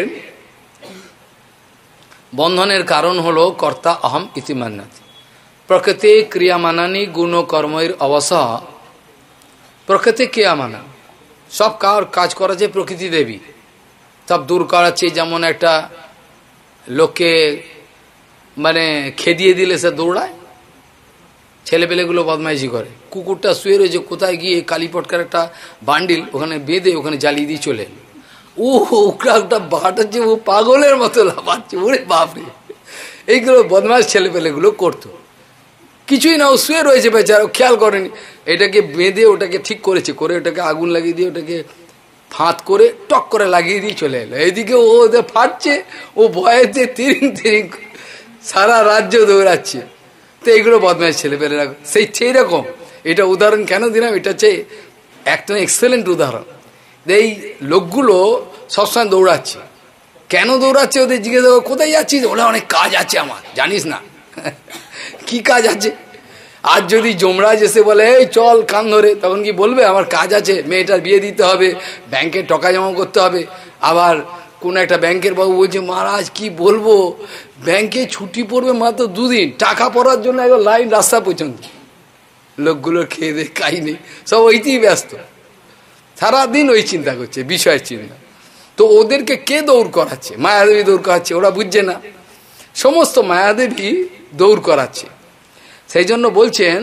বন্ধনের কারণ হলো কর্তা অহম ইতি মান্নাতে। প্রকৃতি ক্রিয়ামানানি গুণ কর্মের অবসর, প্রকৃতি ক্রিয়ামানা, সব কার কাজ করাছে প্রকৃতি দেবী, সব দূর করাচ্ছে। যেমন একটা লোককে মানে খেদিয়ে দিলে সে দৌড়ায়, ছেলেপেলেগুলো বদমাইশি করে। কুকুরটা শুয়ে রয়েছে, কোথায় গিয়ে কালীপটকার একটা বান্ডিল ওখানে বেঁধে ওখানে জ্বালিয়ে দিয়ে চলে এলো। ও ওটা একটা বাটাচ্ছে, ও পাগলের মতো লাফাচ্ছে, ওরে বাপরে। এইগুলো বদমাইশ ছেলেপেলেগুলো করতো, কিছুই না, ও শুয়ে রয়েছে বেচারা, খেয়াল করেনি। এটাকে বেঁধে ওটাকে ঠিক করেছে, করে ওটাকে আগুন লাগিয়ে দিয়ে ওটাকে ফাঁত করে টক করে লাগিয়ে দিয়ে চলে এলো। এইদিকে ও ওদের ফাটছে, ও ভয়েতে তিরিং তিরিং সারা রাজ্য দৌড়াচ্ছে। তো এইগুলো বদমাইশ ছেলেপেলেরা সেই সেই রকম। এটা উদাহরণ কেন দিলাম, এটা হচ্ছে একটা এক্সেলেন্ট উদাহরণ। এই লোকগুলো সবসময় দৌড়াচ্ছে, কেন দৌড়াচ্ছে ওদের জিজ্ঞেস করো, কোথায় যাচ্ছিস? ওরা অনেক কাজ আছে আমার, জানিস না কি কাজ আছে? আর যদি যমরাজ এসে বলে এই চল কান ধরে, তখন কি বলবে আমার কাজ আছে, মেয়েটার বিয়ে দিতে হবে, ব্যাংকে টাকা জমা করতে হবে। আবার কোন একটা ব্যাংকের বাবু বলছে মহারাজ কি বলবো, ব্যাংকে ছুটি পড়বে মাত্র দুদিন, টাকা পড়ার জন্য একবার লাইন রাস্তা পর্যন্ত। লোকগুলোর খেয়ে দে কাই নেই, সব ওইতেই ব্যস্ত, সারাদিন ওই চিন্তা করছে, বিষয়ের চিন্তা। তো ওদেরকে কে দৌড় করাচ্ছে? মায়াদেবী দৌড় করাচ্ছে, ওরা বুঝছে না, সমস্ত মায়াদেবী দৌড় করাচ্ছে। সেই জন্য বলছেন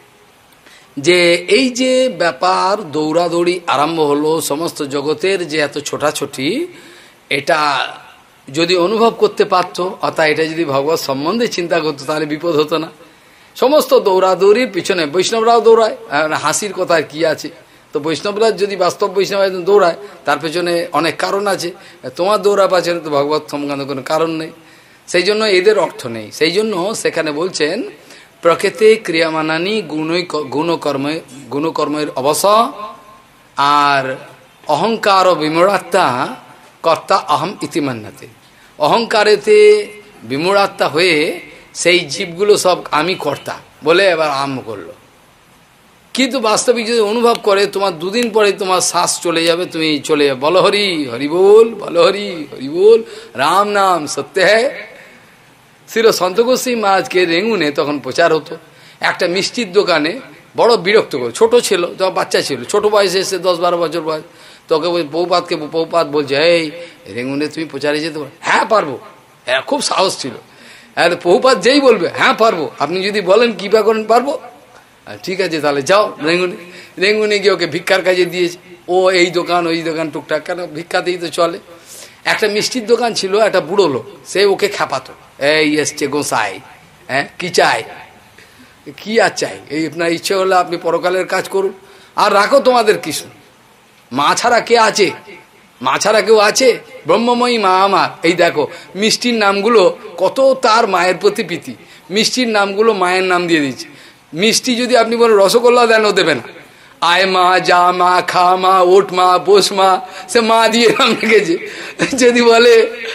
যে এই যে ব্যাপার দৌড়াদৌড়ি আরম্ভ হলো সমস্ত জগতের, যে এত ছোটাছুটি, এটা যদি অনুভব করতে পারত, অর্থাৎ এটা যদি ভগবত সম্বন্ধে চিন্তা করতো, তাহলে বিপদ হতো না। সমস্ত দৌড়াদৌড়ির পিছনে বৈষ্ণবরাও দৌড়ায়, হাসির কথা কি আছে? তো বৈষ্ণবরা যদি বাস্তব বৈষ্ণব দৌড়ায়, তার পেছনে অনেক কারণ আছে। তোমার দৌড়া পাচ্ছে তো ভগবত সম্বন্ধে কোনো কারণ নেই, সেই জন্য এদের অর্থ নেই। সেই জন্য সেখানে বলছেন প্রকৃতি ক্রিয়ামানানি গুণই গুণকর্মে গুণকর্মের অবসর, আর অহংকার ও বিমূঢ়াত্মা কর্তা অহম ইতিমান্নাতে। অহংকারেতে বিমূঢ়াত্মা হয়ে সেই জীবগুলো সব আমি কর্তা বলে এবার আরম্ভ করলো। কিন্তু বাস্তবিক যদি অনুভব করে, তোমার দুদিন পরে তোমার শ্বাস চলে যাবে, তুমি চলে যাবে। বলো হরি হরি বল, বলো হরি হরি বল, রাম নাম সত্য হ্যায়। ছিল সন্ত গোস্বামী মহারাজকে রেঙ্গুনে তখন প্রচার হতো। একটা মিষ্টির দোকানে বড় বিরক্ত করে, ছোট ছিল, তখন বাচ্চা ছিল, ছোট বয়সে এসে দশ বারো বছর বয়স, তোকে ওই বহুপাতকে বহুপাত বলছে, এই রেঙ্গুনে তুমি প্রচারে যেতে পারো? হ্যাঁ পারবো। হ্যাঁ, খুব সাহস ছিল। হ্যাঁ, বহুপাত যেই বলবে হ্যাঁ পারবো, আপনি যদি বলেন কৃপা করেন পারবো, ঠিক আছে তাহলে যাও রেঙ্গুনে। রেঙ্গুনে গিয়ে ওকে ভিক্ষার কাজে দিয়েছে। ও এই দোকান ওই দোকান টুকটাক, কেন ভিক্ষাতেই তো চলে। একটা মিষ্টির দোকান ছিল, একটা বুড়ো লোক, সে ওকে খেপাতো, এই এসছে গোসাই, হ্যাঁ কি চাই, কি আর চাই, এই আপনার ইচ্ছে হলে আপনি পরকালের কাজ করুন, আর রাখো তোমাদের কৃষ্ণ। মা ছাড়া কে আছে? মা ছাড়া কেউ আছে? ব্রহ্মময়ী মা আমার। এই দেখো মিষ্টির নামগুলো কত তার মায়ের প্রতি প্রীতি, মিষ্টির নামগুলো মায়ের নাম দিয়ে দিচ্ছে। মিষ্টি যদি আপনি বলেন রসগোল্লা দেন, ও দেবে না। আয় মা, যা মা, খা মা, ওঠ মা, বোস মা, সে মা দিয়ে নাম রেখেছে। যদি বলে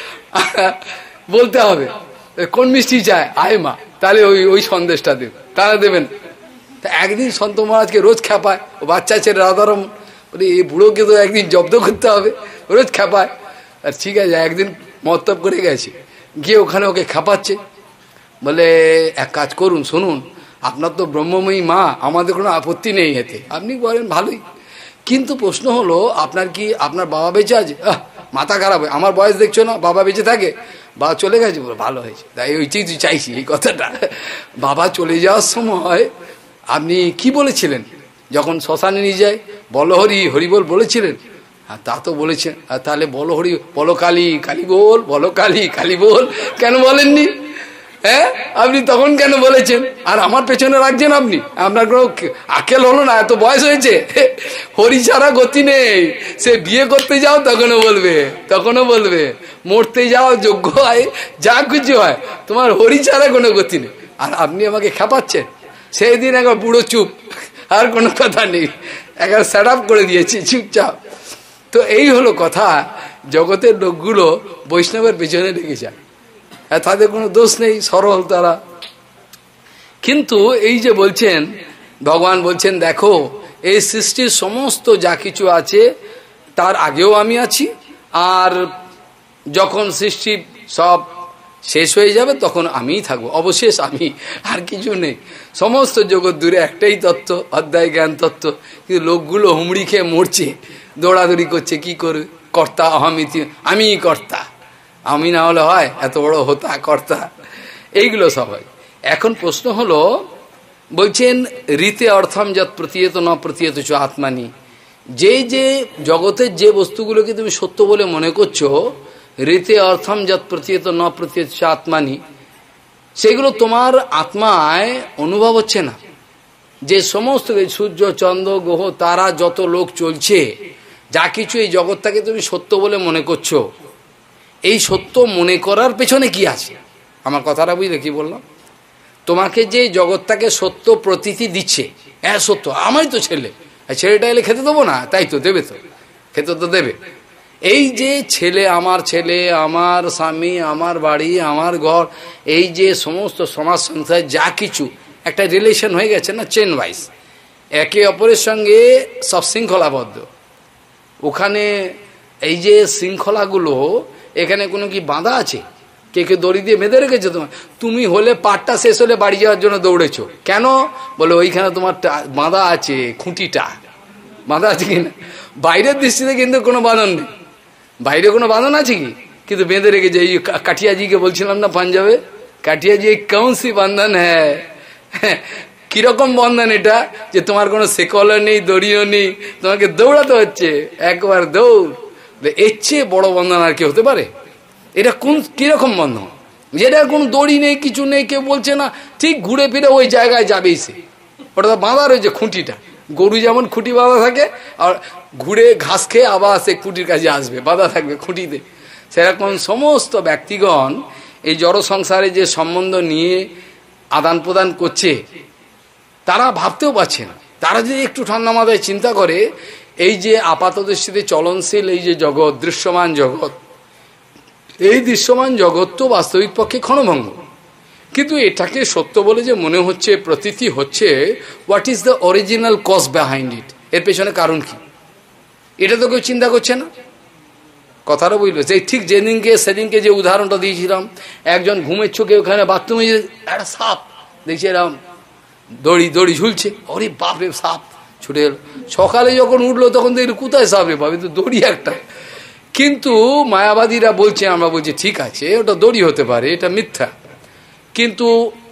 বলতে হবে কোন মিষ্টি চায়, আয় মা, তাহলে ওই ওই সন্দেশটা দেবে, তারা দেবেন। তা একদিন সন্ত মহারাজকে রোজ খেপায়, ও বাচ্চা ছেলে রাধারমন, বলে এই বুড়োকে তো একদিন জব্দ করতে হবে, রোজ খেপায়। আর ঠিক আছে, একদিন মতলব করে গেছে, গিয়ে ওখানে ওকে খেপাচ্ছে, বলে এক কাজ করুন, শুনুন, আপনার তো ব্রহ্মময়ী মা, আমাদের কোনো আপত্তি নেই এতে, আপনি বলেন ভালোই, কিন্তু প্রশ্ন হলো আপনার কি আপনার বাবা বেঁচে আছে? মাথা খারাপ হয়, আমার বয়স দেখছো না, বাবা বেঁচে থাকে? বাবা চলে গেছে? বলে ভালো হয়েছে, তাই ওইটাই তুই চাইছি এই কথাটা। বাবা চলে যাওয়ার সময় আপনি কি বলেছিলেন যখন শ্মশানে নিয়ে যায়? বলো হরি হরি বল বলেছিলেন? হ্যাঁ তা তো বলেছেন। আর তাহলে বলো হরি, বলো কালী কালী বল, বলো কালী কালী বল, কেন বলেননি? হ্যাঁ, আপনি তখন কেন বলেছেন? আর আমার পেছনে রাখছেন আপনি, আপনার কোনো আকেল হলো না? এত বয়স হয়েছে, হরি ছাড়া গতি নেই। সে বিয়ে করতে যাও তখনও বলবে, তখনও বলবে, মরতে যাও, যোগ্য হয়, যা কিছু হয়, তোমার হরি ছাড়া কোনো গতি নেই। আর আপনি আমাকে খেপাচ্ছেন। সেই দিন একবার বুড়ো চুপ, আর কোনো কথা নেই, একবার সেট আপ করে দিয়েছি, চুপচাপ। তো এই হলো কথা, জগতের লোকগুলো বৈষ্ণবের পেছনে লেগে যায়, তাদের কোনো দোষ নেই, সরল তারা। কিন্তু এই যে বলছেন, ভগবান বলছেন দেখো এই সৃষ্টির সমস্ত যা কিছু আছে তার আগেও আমি আছি, আর যখন সৃষ্টি সব শেষ হয়ে যাবে তখন আমিই থাকবো, অবশেষ আমি, আর কিছু নেই। সমস্ত জগৎ দূরে একটাই তত্ত্ব, অধ্যায় জ্ঞান তত্ত্ব। কিন্তু লোকগুলো হুমড়ি খেয়ে মরছে, দৌড়াদৌড়ি করছে, কি করবে? কর্তা অহমিতি, আমিই কর্তা, আমি না হলে হয়, এত বড় হোতা কর্তা, এইগুলো সবাই। এখন প্রশ্ন হলো, বলছেন রীতে অর্থম যত প্রতীয়ত ন প্রতীয়ত চ আত্মানি, যে যে জগতের যে বস্তুগুলোকে তুমি সত্য বলে মনে করছো, রীতে অর্থম যত প্রতীয়ত ন প্রতীয়ত চ আত্মানি, সেগুলো তোমার আত্মায় অনুভব হচ্ছে না। যে সমস্ত সূর্য চন্দ্র গ্রহ তারা যত লোক চলছে, যা কিছু এই জগৎটাকে তুমি সত্য বলে মনে করছো, এই সত্য মনে করার পেছনে কি আছে? আমার কথাটা বুঝলে কি বললাম? তোমাকে যে জগৎটাকে সত্য প্রতীতি দিচ্ছে, হ্যাঁ সত্য, আমারই তো ছেলে, ছেলেটা এলে খেতে দেবো না? তাই তো দেবে, তো খেতে তো দেবে। এই যে ছেলে, আমার ছেলে, আমার স্বামী, আমার বাড়ি, আমার ঘর, এই যে সমস্ত সমাজ সংসার যা কিছু একটা রিলেশন হয়ে গেছে না, চেন ওয়াইজ, একে অপরের সঙ্গে সব শৃঙ্খলাবদ্ধ। ওখানে এই যে শৃঙ্খলাগুলো, এখানে কোনো কি বাঁধা আছে? কে কে দড়ি দিয়ে বেঁধে রেখেছে তোমার? তুমি হলে পাটটা শেষ হলে বাড়ি যাওয়ার জন্য দৌড়েছো কেন? বলে ওইখানে তোমার বাঁধা আছে, খুঁটিটা বাঁধা আছে কিনা? বাইরের দৃষ্টিতে কিন্তু কোনো বাঁধন নেই, বাইরে কোনো বাঁধন আছে কি? কিন্তু বেঁধে রেখেছে। এই কাঠিয়াজিকে বলছিলাম না পাঞ্জাবে, কাঠিয়াজি কৌনসি বন্ধন হ্যাঁ, কিরকম বন্ধন এটা, যে তোমার কোনো শেকলও নেই, দড়িও নেই, তোমাকে দৌড়াতে হচ্ছে, একবার দৌড়। এর চেয়ে বড় বন্ধন আর কি হতে পারে? এটা কোন কিরকম বন্ধন, যেটা কোনো দড়ি নেই, কিছু নেই, কেউ বলছে না, ঠিক ঘুরে ফিরে ওই জায়গায় যাবেই সে। ওটা তো বাঁধা রয়েছে খুঁটিটা, গরু যেমন খুঁটি বাঁধা থাকে, আর ঘুরে ঘাস খেয়ে আবার সে খুঁটির কাছে আসবে, বাঁধা থাকবে খুঁটিতে। সেরকম সমস্ত ব্যক্তিগণ এই জড় সংসারে যে সম্বন্ধ নিয়ে আদান প্রদান করছে, তারা ভাবতেও পারছে না। তারা যদি একটু ঠান্ডা মাথায় চিন্তা করে, এই যে আপাত দৃষ্টিতে চলনশীল এই যে জগৎ, দৃশ্যমান জগৎ, এই দৃশ্যমান জগৎ তো বাস্তবিক পক্ষে ক্ষণভঙ্গ, কিন্তু এটাকে সত্য বলে যে মনে হচ্ছে, প্রতীতি হচ্ছে, what is the original cause behind it? এর পেছনে কারণ কি? এটা তো কেউ চিন্তা করছে না। কথাটা বুঝলো? সেই ঠিক যেদিনকে সেদিনকে যে উদাহরণটা দিয়েছিলাম, একজন ঘুমের চোখে ওখানে বাথরুমে একটা সাপ দেখছি, এরকম দড়ি দড়ি ঝুলছে, ওরে বাপরে সাপ, ছুটে এলো। সকালে যখন উঠলো তখন দেখলো কোথায় সাপরে পাবে, তো দড়ি একটা। কিন্তু মায়াবাদীরা বলছে, আমরা বলছি ঠিক আছে ওটা দড়ি হতে পারে, এটা মিথ্যা। কিন্তু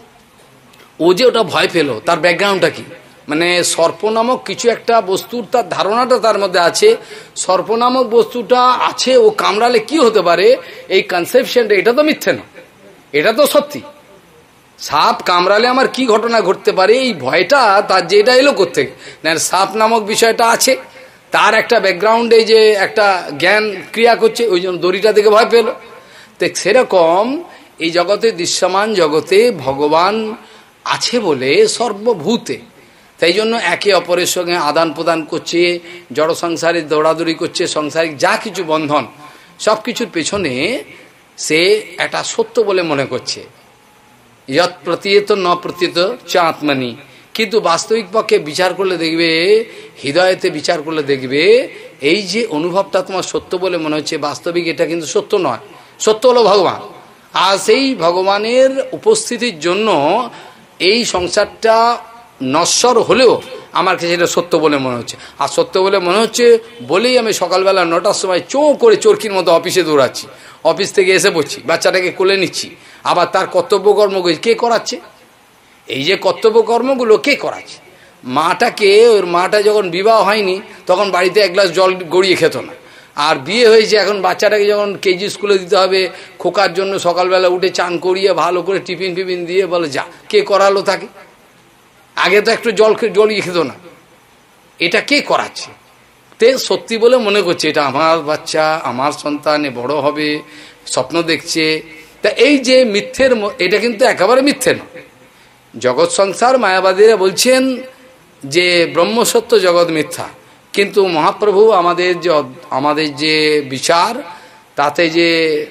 ও যে ওটা ভয় পেল, তার ব্যাকগ্রাউন্ডটা কি, মানে সর্প নামক কিছু একটা বস্তুর তার ধারণাটা তার মধ্যে আছে, সর্প নামক বস্তুটা আছে, ও কামড়ালে কি হতে পারে, এই কনসেপশনটা, এটা তো মিথ্যে না, এটা তো সত্যি। সাপ কামড়ালে আমার কি ঘটনা ঘটতে পারে, এই ভয়টা তার যে এটা এলো কোত্থেকে, না সাপ নামক বিষয়টা আছে, তার একটা ব্যাকগ্রাউন্ডে যে একটা জ্ঞান ক্রিয়া করছে, ওই জন্য দড়িটা দেখে ভয় পেল। তো সেরকম এই জগতে, দৃশ্যমান জগতে ভগবান আছে বলে সর্বভূতে, তাই জন্য একে অপরের সঙ্গে আদান প্রদান করছে, জড় সংসারে দৌড়াদৌড়ি করছে, সাংসারিক যা কিছু বন্ধন সব কিছুর পেছনে সে একটা সত্য বলে মনে করছে। যৎ প্রতীয়ত ন প্রতীয়ত চ আত্মনি। কিন্তু বাস্তবিক পক্ষে বিচার করলে দেখবে, হৃদয়তে বিচার করলে দেখবে, এই যে অনুভবটা তোমার সত্য বলে মনে হচ্ছে, বাস্তবিক এটা কিন্তু সত্য নয়, সত্য হলো ভগবান। আর সেই ভগবানের উপস্থিতির জন্য এই সংসারটা নশ্বর হলেও আমার কাছে এটা সত্য বলে মনে হচ্ছে। আর সত্য বলে মনে হচ্ছে বলেই আমি সকালবেলা নটার সময় চোঁ করে চরকির মতো অফিসে দৌড়াচ্ছি, অফিস থেকে এসে পড়ছি, বাচ্চাটাকে কোলে নিচ্ছি, আবার তার কর্তব্যকর্মগুলো কে করাচ্ছে, এই যে কর্তব্যকর্মগুলো কে করাচ্ছে, মাটাকে, ওর মাটা যখন বিবাহ হয়নি তখন বাড়িতে এক গ্লাস জল গড়িয়ে খেত না, আর বিয়ে হয়েছে এখন বাচ্চাটাকে যখন কেজি স্কুলে দিতে হবে, খোকার জন্য সকালবেলা উঠে চান করিয়ে ভালো করে টিফিন ফিফিন দিয়ে বলে যা, কে করালো তাকে, আগে তো একটু জল জড়িয়ে খেত না, এটা কে করাচ্ছে, তে সত্যি বলে মনে করছে এটা আমার বাচ্চা, আমার সন্তান, এ বড় হবে, স্বপ্ন দেখছে। তা এই যে মিথ্যের, এটা কিন্তু একেবারে মিথ্যে না। জগৎ সংসার মায়াবাদীরা বলছেন যে ব্রহ্মসত্য জগৎ মিথ্যা, কিন্তু মহাপ্রভু আমাদের যে আমাদের যে বিচার, তাতে যে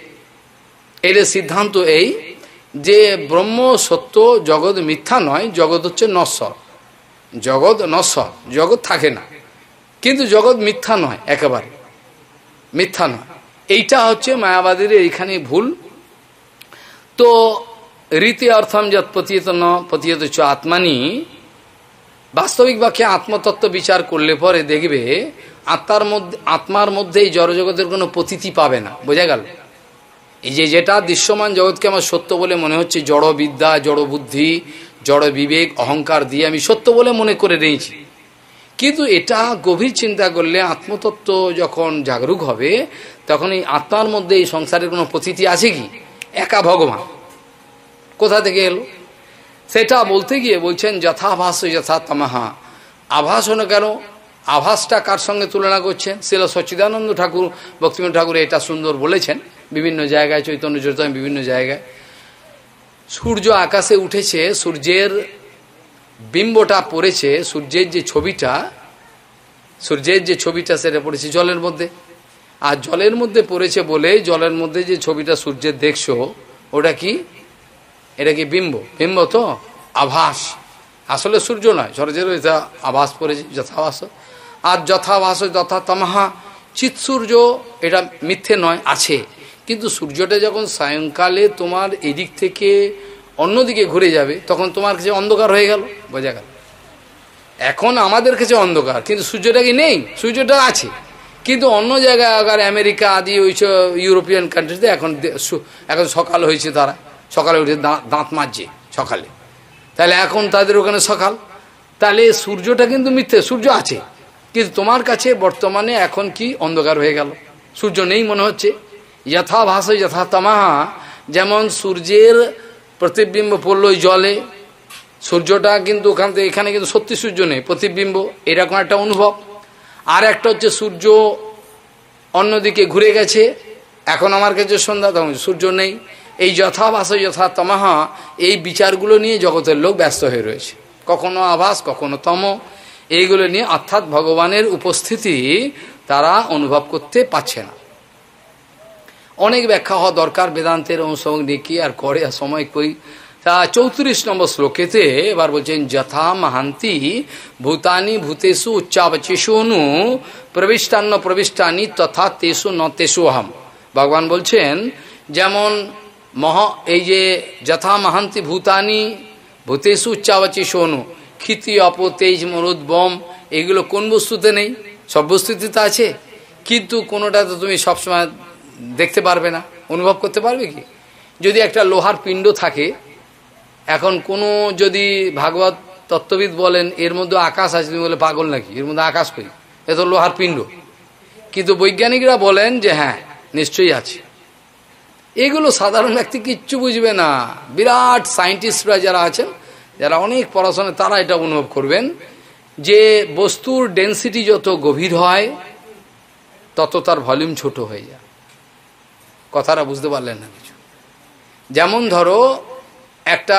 এর সিদ্ধান্ত এই যে ব্রহ্ম সত্য, জগৎ মিথ্যা নয়, জগৎ হচ্ছে নশ্বর, জগৎ নশ্বর, জগৎ থাকে না, কিন্তু জগৎ মিথ্যা নয়, একেবারে মিথ্যা নয়। এইটা হচ্ছে মায়াবাদীর এইখানে ভুল। তো রীতি অর্থম যৎ পতিয়ত ন পতিয়ত চ আত্মানি, বাস্তবিক বাক্যে আত্মতত্ত্ব বিচার করলে পরে দেখবে আত্মার মধ্যে, আত্মার মধ্যে এই জড়জগতের কোনো পতিতি পাবে না। বোঝা গেল? এই যে যেটা দৃশ্যমান জগৎকে আমার সত্য বলে মনে হচ্ছে, জড় বিদ্যা, জড় বুদ্ধি, জড় বিবেক, অহংকার দিয়ে আমি সত্য বলে মনে করে নিয়েছি, কিন্তু এটা গভীর চিন্তা করলে আত্মতত্ত্ব যখন জাগরুক হবে, তখন এই আত্মার মধ্যে এই সংসারের কোনো পতিতি আছে কি? একা ভগবান কোথা থেকে এলো? সেটা বলতে গিয়ে বলছেন যথাভাস যথা তমহা। আভাস হলো কেন? আভাসটা কার সঙ্গে তুলনা করছেন? শ্রীল সচ্চিদানন্দ ঠাকুর, ভক্তিবিনোদ ঠাকুর এটা সুন্দর বলেছেন বিভিন্ন জায়গায়, চৈতন্য চৈতন্য বিভিন্ন জায়গায়। সূর্য আকাশে উঠেছে, সূর্যের বিম্বটা পড়েছে, সূর্যের যে ছবিটা, সূর্যের যে ছবিটা সেটা পড়েছে জলের মধ্যে, আর জলের মধ্যে পড়েছে বলে জলের মধ্যে যে ছবিটা সূর্যের দেখছো, ওটা কি? এটা কি বিম্ব? বিম্ব তো আভাস, আসলে সূর্য নয়, সূর্যের এটা আভাস পড়েছে, যথাভাস। আর যথাভাস যথা তমহা, চিৎ সূর্য এটা মিথ্যে নয়, আছে, কিন্তু সূর্যটা যখন সায়ংকালে তোমার এদিক থেকে অন্যদিকে ঘুরে যাবে, তখন তোমার কাছে অন্ধকার হয়ে গেল। বোঝা গেল? এখন আমাদের কাছে অন্ধকার, কিন্তু সূর্যটা কি নেই? সূর্যটা আছে, কিন্তু অন্য জায়গায় আগার আমেরিকা আদি ওইসব ইউরোপিয়ান কান্ট্রিতে এখন এখন সকাল হয়েছে, তারা সকালে উঠে দাঁত মাজছে সকালে, তাহলে এখন তাদের ওখানে সকাল, তাহলে সূর্যটা কিন্তু মিথ্যে, সূর্য আছে, কিন্তু তোমার কাছে বর্তমানে এখন কি অন্ধকার হয়ে গেল, সূর্য নেই মনে হচ্ছে। যথা ভাস যথা তমাহা, যেমন সূর্যের প্রতিবিম্ব পড়ল ওই জলে, সূর্যটা কিন্তু ওখান থেকে এখানে কিন্তু সত্যি সূর্য নেই, প্রতিবিম্ব, এরকম একটা অনুভব। আর একটা হচ্ছে সূর্য অন্যদিকে ঘুরে গেছে, এখন আমার কাছে সন্ধ্যা, তখন সূর্য নেই। এই যথা ভাস যথা তমাহা, এই বিচারগুলো নিয়ে জগতের লোক ব্যস্ত হয়ে রয়েছে, কখনো আভাস কখনো তম, এইগুলো নিয়ে, অর্থাৎ ভগবানের উপস্থিতি তারা অনুভব করতে পারছে না। অনেক ব্যাখ্যা হওয়া দরকার বেদান্তের অনুসঙ্গ নিয়ে, কি আর করে, আর সময় কই। তা চৌত্রিশ নম্বর শ্লোকেতে এবার বলছেন যথা মহান্তি ভূতানি ভূতেষু উচ্চাবচেষু নু প্রবিষ্টান্ন প্রবিষ্টানি তথা তেষু ন তেষু অহম। ভগবান বলছেন যেমন মহা, এই যে যথা মহান্তি ভূতানি ভূতেষু উচ্চাবচেষু নু, ক্ষিতি অপ তেজ মরুদ বম, এগুলো কোন বস্তুতে নেই? সব বস্তুতে তো আছে, কিন্তু কোনোটা তো তুমি সবসময় দেখতে পারবে না, অনুভব করতে পারবে কি? যদি একটা লোহার পিণ্ড থাকে, এখন কোনো যদি ভাগবত তত্ত্ববিদ বলেন এর মধ্যে আকাশ আছে, তুমি বলে পাগল নাকি, এর মধ্যে আকাশ করি, এ তো লোহার পিণ্ড। কিন্তু বৈজ্ঞানিকরা বলেন যে হ্যাঁ নিশ্চয়ই আছে। এগুলো সাধারণ ব্যক্তি কিচ্ছু বুঝবে না, বিরাট সায়েন্টিস্টরা যারা আছেন, যারা অনেক পড়াশোনা, তারা এটা অনুভব করবেন যে বস্তুর ডেন্সিটি যত গভীর হয় তত তার ভলিউম ছোট হয়ে যায়। কথাটা বুঝতে পারলেন না কিছু? যেমন ধরো একটা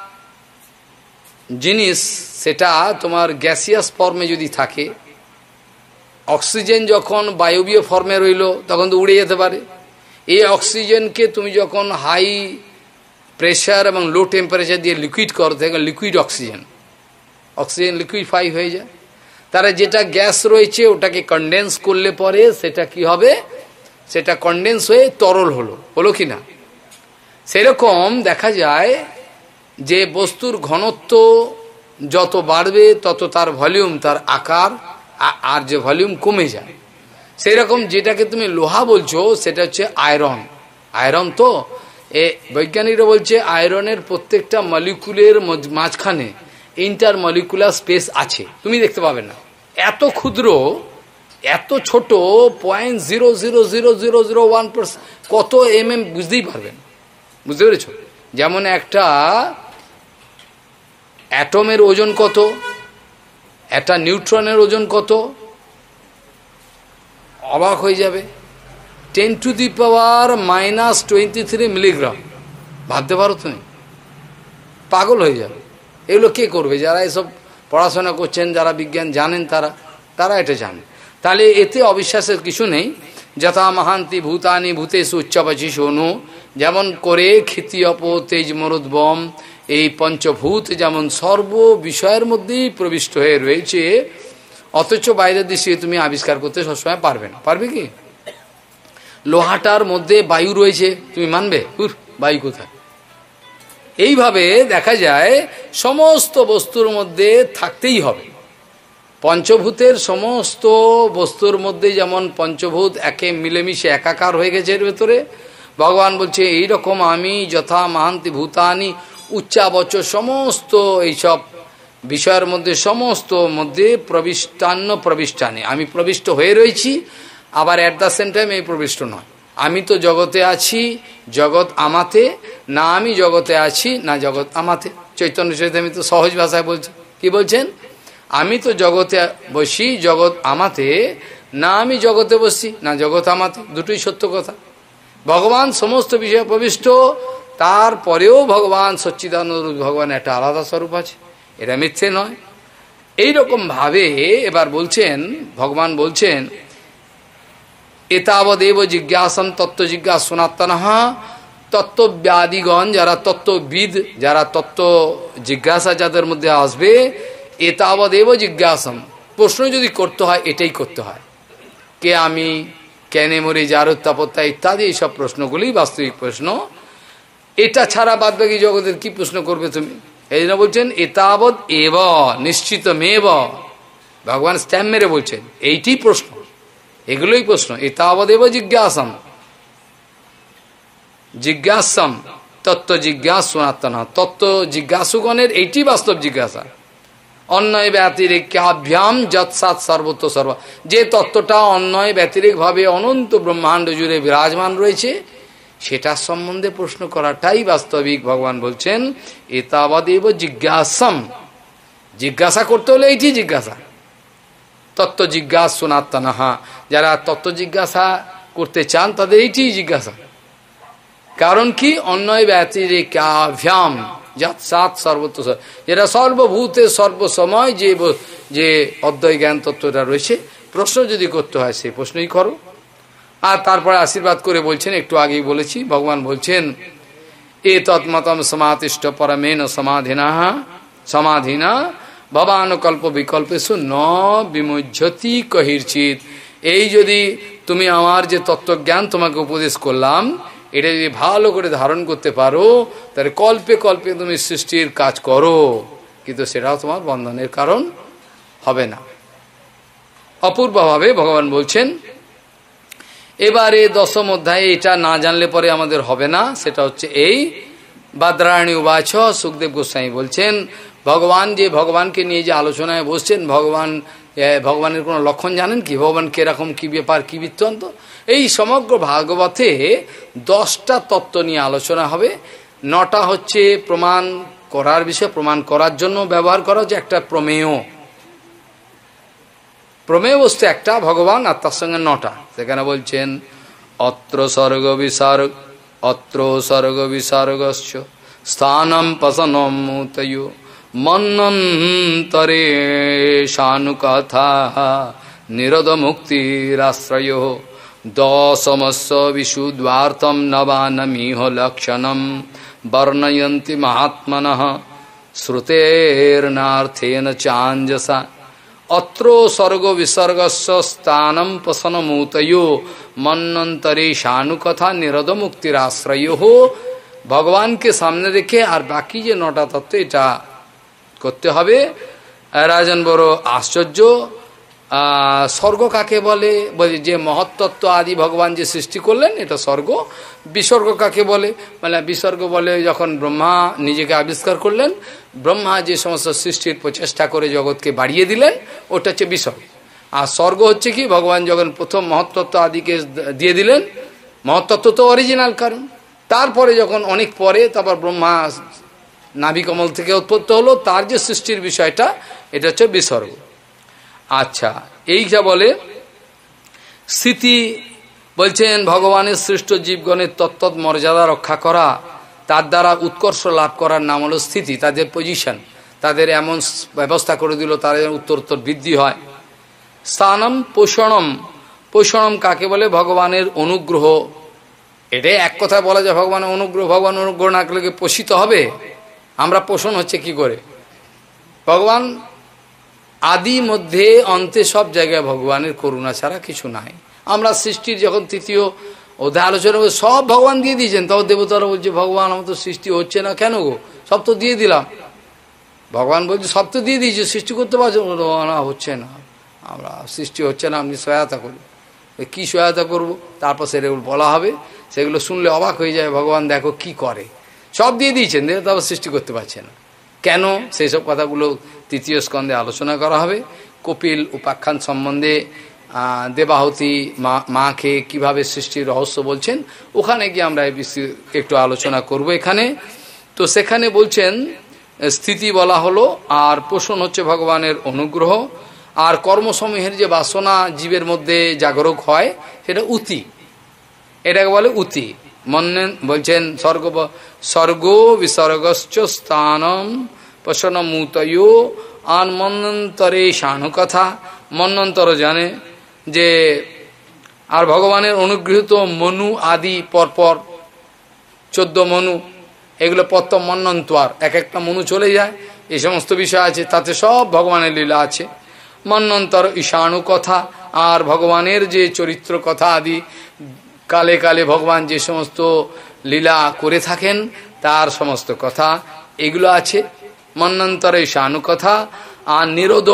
জিনিস, সেটা তোমার গ্যাসিয়াস ফর্মে যদি থাকে, অক্সিজেন যখন বায়বীয় ফর্মে রইল তখন তো উড়ে যেতে পারে। এই অক্সিজেনকে তুমি যখন হাই প্রেশার এবং লো টেম্পারেচার দিয়ে লিকুইড করো, তখন লিকুইড অক্সিজেন, অক্সিজেন লিকুইফাই হয়ে যায়। তারা যেটা গ্যাস রয়েছে ওটাকে কনডেন্স করলে পরে সেটা কি হবে, সেটা কনডেন্স হয়ে তরল হলো, হলো কি না? সেরকম দেখা যায় যে বস্তুর ঘনত্ব যত বাড়বে তত তার ভলিউম, তার আকার আর যে ভলিউম কমে যায়। সেই রকম যেটাকে তুমি লোহা বলছো সেটা হচ্ছে আয়রন। আয়রন তো এ বৈজ্ঞানিকরা বলছে আয়রনের প্রত্যেকটা মলিকুলের মাঝখানে ইন্টার মলিকুলার স্পেস আছে, তুমি দেখতে পাবে না। এত ক্ষুদ্র, এত ছোট, point zero zero zero zero zero one percent, কত এম এম বুঝতেই পারবেন। বুঝতে পেরেছ? যেমন একটা অ্যাটমের ওজন কত, একটা নিউট্রনের ওজন কত, অবাক হয়ে যাবে। Ten to the power minus twenty three milligram, ভাবতে পারো তুমি? পাগল হয়ে যাবে। এগুলো কে করবে? যারা এসব পড়াশোনা করছেন, যারা বিজ্ঞান জানেন, তারা তারা এটা জানে। তাহলে এতে অবিশ্বাসের কিছু নেই। যথা মহান্তি ভূতানি ভূতেষু উচ্চাবাচি শোনো, যেমন করে ক্ষিতি অপ তেজ মরুদ্বম, এই পঞ্চভূত যেমন সর্ব বিষয়ের মধ্যেই প্রবিষ্ট হয়ে রয়েছে, অথচ বাইরের দেশে তুমি আবিষ্কার করতে সবসময় পারবে না। পারবে কি? লোহাটার মধ্যে বায়ু রয়েছে, তুমি মানবে? হুর, বায়ু কোথায়? এইভাবে দেখা যায় সমস্ত বস্তুর মধ্যে থাকতেই হবে। পঞ্চভূতের সমস্ত বস্তুর মধ্যে যেমন পঞ্চভূত একে মিলেমিশে একাকার হয়ে গেছে এর ভেতরে, ভগবান বলছে এইরকম আমি যথা মহান্তি ভূতানি উচ্চাবচ, সমস্ত এইসব বিষয়ের মধ্যে সমস্ত মধ্যে প্রবিষ্টান্ন প্রবিষ্টানে আমি প্রবিষ্ট হয়ে রয়েছি। আবার অ্যাট দ্য সেম টাইম এই প্রবিষ্ট নয়, আমি তো জগতে আছি, জগৎ আমাতে, না আমি জগতে আছি, না জগৎ আমাতে। চৈতন্য চৈতন্য তো সহজ ভাষায় বলছে, কি বলছেন? আমি তো জগতে বসি, জগৎ আমাতে, না আমি জগতে বসি, না জগৎ আমাতে। দুটোই সত্য কথা। ভগবান সমস্ত বিষয়ে প্রবিষ্ট, তারপরেও ভগবান সচ্চিদানন্দ ভগবান একটা আলাদা স্বরূপ আছে, এটা মিথ্যে নয়। এইরকম ভাবে এবার বলছেন, ভগবান বলছেন এতাবদেব জিজ্ঞাসন তত্ত্ব জিজ্ঞাস সনাতনঃ, তত্ত্বব্যাদিগণ, যারা তত্ত্ববিদ, যারা তত্ত্ব জিজ্ঞাসা যাদের মধ্যে আসবে, এতাবদেব জিজ্ঞাসম, প্রশ্ন যদি করতে হয় এটাই করতে হয়, কে আমি, কেনে মরি, যার উত্তাপত্তা ইত্যাদি, এইসব প্রশ্নগুলি বাস্তবিক প্রশ্ন। এটা ছাড়া বাদবাকি জগতের কি প্রশ্ন করবে তুমি? এই জন্য বলছেন এতাবৎ এব নিশ্চিত মেব, ভগবান স্ট্যাম্প মেরে বলছেন এইটি প্রশ্ন, এগুলোই প্রশ্ন। এতাবদেব জিজ্ঞাসম, জিজ্ঞাসম তত্ত্ব জিজ্ঞাস সনাতন, তত্ত্ব জিজ্ঞাসুগণের এইটি বাস্তব জিজ্ঞাসা। অন্যয় ব্যতিরেক্যাভ্যাম যৎসাৎ সর্বত্র সর্ব, যে তত্ত্বটা অন্যয় ব্যতিরেক ভাবে অনন্ত ব্রহ্মাণ্ড জুড়ে বিরাজমান রয়েছে, সেটার সম্বন্ধে প্রশ্ন করাটাই বাস্তবিক। ভগবান বলছেন এতাবদেব জিজ্ঞাসম, জিজ্ঞাসা করতে হলে এইটি জিজ্ঞাসা। তত্ত্ব জিজ্ঞাস সনাতনঃ, যারা তত্ত্ব জিজ্ঞাসা করতে চান তাদের এইটি জিজ্ঞাসা। কারণ কি? অন্যয় ব্যতিরেক্যাভ্যাম যৎসাৎ সর্বত্র, যেটা সর্বভূতে সর্বসময় যে যে অদ্বয় জ্ঞান তত্ত্বটা রয়েছে, প্রশ্ন যদি করতে হয় সেই প্রশ্নই করো। আর তারপরে আশীর্বাদ করে বলছেন, একটু আগেই বলেছি, ভগবান বলছেন এ তৎমতম সমাতিষ্ঠ পরমেন সমাধিনা সমাধিনা ভবান কল্প বিকল্পেষু ন বিমুহ্যতি কহির্চিত। এই যদি তুমি আমার যে তত্ত্বজ্ঞান তোমাকে উপদেশ করলাম, এটা যদি ভালো করে ধারণ করতে পারো, তাহলে কল্পে কল্পে তুমি সৃষ্টির কাজ করো, কিন্তু সেটাও তোমার বন্ধনের কারণ হবে না। অপূর্বভাবে ভগবান বলছেন। এবারে দশম অধ্যায়ে এটা না জানলে পরে আমাদের হবে না, সেটা হচ্ছে এই বাদরায়ণী উবাচ, সুখদেব গোস্বামী বলছেন ভগবান যে ভগবানকে নিয়ে যে আলোচনায় বসছেন, ভগবান ভগবানের কোনো লক্ষণ জানেন কি, ভগবান কিরকম কি ব্যাপার কি বৃত্তান্ত, এই সমগ্র ভাগবতে দশটা তত্ত্ব নিয়ে আলোচনা হবে। নটা হচ্ছে প্রমাণ করার বিষয়, প্রমাণ করার জন্য ব্যবহার করা হচ্ছে একটা প্রমেয়, প্রমেয় বস্তু একটা ভগবান, আর তার সঙ্গে নটা। সেখানে বলছেন অত্র স্বর্গ বিসর্গ, অত্র স্বর্গ বিসর্গস্য স্থানম পসনম মুতয় মন্নন্তরে শানুকথা নিরোধ মুক্তিরাশ্রয় দশমস্য বিশুদ্ধার্থম নবানমিহ লক্ষণম বর্ণয়ন্তি মহাত্মনঃ শ্রুতের্নার্থেন চাঞ্জসা। অত্র স্বর্গ বিসর্গস্য স্থানম পসনমূতয়ো মন্নন্তরে শানুকথা নিরোধ মুক্তির আশ্রয়। ভগবানকে সামনে রেখে আর বাকি যে নটা তত্ত্ব এটা করতে হবে। রাজন বড় আশ্চর্য, স্বর্গ কাকে বলে, বলে যে মহত্তত্ত্ব আদি ভগবান যে সৃষ্টি করলেন এটা স্বর্গ। বিসর্গ কাকে বলে, মানে বিসর্গ বলে যখন ব্রহ্মা নিজেকে আবিষ্কার করলেন, ব্রহ্মা যে সমস্ত সৃষ্টির প্রচেষ্টা করে জগৎকে বাড়িয়ে দিলেন, ওটা হচ্ছে বিসর্গ। আর স্বর্গ হচ্ছে কি, ভগবান যখন প্রথম মহত্তত্ত্ব আদিকে দিয়ে দিলেন, মহত্তত্ত্ব তো অরিজিনাল কারণ, তারপরে যখন অনেক পরে তারপর ব্রহ্মা নাভিকমল থেকে উৎপত্তি হলো, তার যে সৃষ্টির বিষয়টা এটা হচ্ছে বিসর্গ। আচ্ছা, এইটা বলে স্থিতি, বলছেন ভগবানের সৃষ্ট জীবগণের তত্ত্ব মর্যাদা রক্ষা করা, তার দ্বারা উৎকর্ষ লাভ করার নাম হলো স্থিতি। তাদের পজিশন, তাদের এমন ব্যবস্থা করে দিল তাদের উত্তর উত্তর বৃদ্ধি হয়। স্থানম পোষণম, পোষণম কাকে বলে, ভগবানের অনুগ্রহ। এটাই এক কথা বলা যায় ভগবানের অনুগ্রহ, ভগবান অনুগ্রহ না করলে পোষিত হবে। আমরা পোষণ হচ্ছে কি করে, ভগবান আদি মধ্যে অন্তে সব জায়গায় ভগবানের করুণা ছাড়া কিছু নাই। আমরা সৃষ্টির যখন তৃতীয় অধ্যায় আলোচনা করে সব ভগবান দিয়ে দিয়েছেন, তাও দেবতারা বলছে ভগবান আমার তো সৃষ্টি হচ্ছে না, কেন গো, সব তো দিয়ে দিলাম। ভগবান বলছে সব তো দিয়ে দিয়েছে, সৃষ্টি করতে পারছো না, হচ্ছে না, আমরা সৃষ্টি হচ্ছে না, আপনি সহায়তা করুন। কি সহায়তা করব, তারপর সেগুলো বলা হবে, সেগুলো শুনলে অবাক হয়ে যায়, ভগবান দেখো কি করে, সব দিয়ে দিয়েছেন, তারপর সৃষ্টি করতে পারছে না কেন, সেই সব কথাগুলো তৃতীয় স্কন্ধে আলোচনা করা হবে। কপিল উপাখ্যান সম্বন্ধে দেবাহতী মা মাকে কীভাবে সৃষ্টির রহস্য বলছেন, ওখানে গিয়ে আমরা একটু আলোচনা করব এখানে। তো সেখানে বলছেন স্থিতি বলা হলো, আর পোষণ হচ্ছে ভগবানের অনুগ্রহ, আর কর্মসমূহের যে বাসনা জীবের মধ্যে জাগরক হয় সেটা উতি, এটাকে বলে উতি। মন্নেন বলছেন স্বর্গ স্বর্গ বিসর্গশ্চ স্থানম পশনমূতয় আন মন্বন্তরে শানুকথা। মন্বন্তর জানে যে, আর ভগবানের অনুগৃহীত মনু আদি পরপর চোদ্দ মনু, এগুলো প্রথম মন্বন্তর, এক একটা মনু চলে যায়, এই সমস্ত বিষয় আছে, তাতে সব ভগবানের লীলা আছে। মন্বন্তর ঈশানু কথা, আর ভগবানের যে চরিত্র কথা আদি কালে কালে ভগবান যে সমস্ত লীলা করে থাকেন তার সমস্ত কথা এগুলো আছে মন্বন্তরে ঈশানু কথা। আর নিরোধ,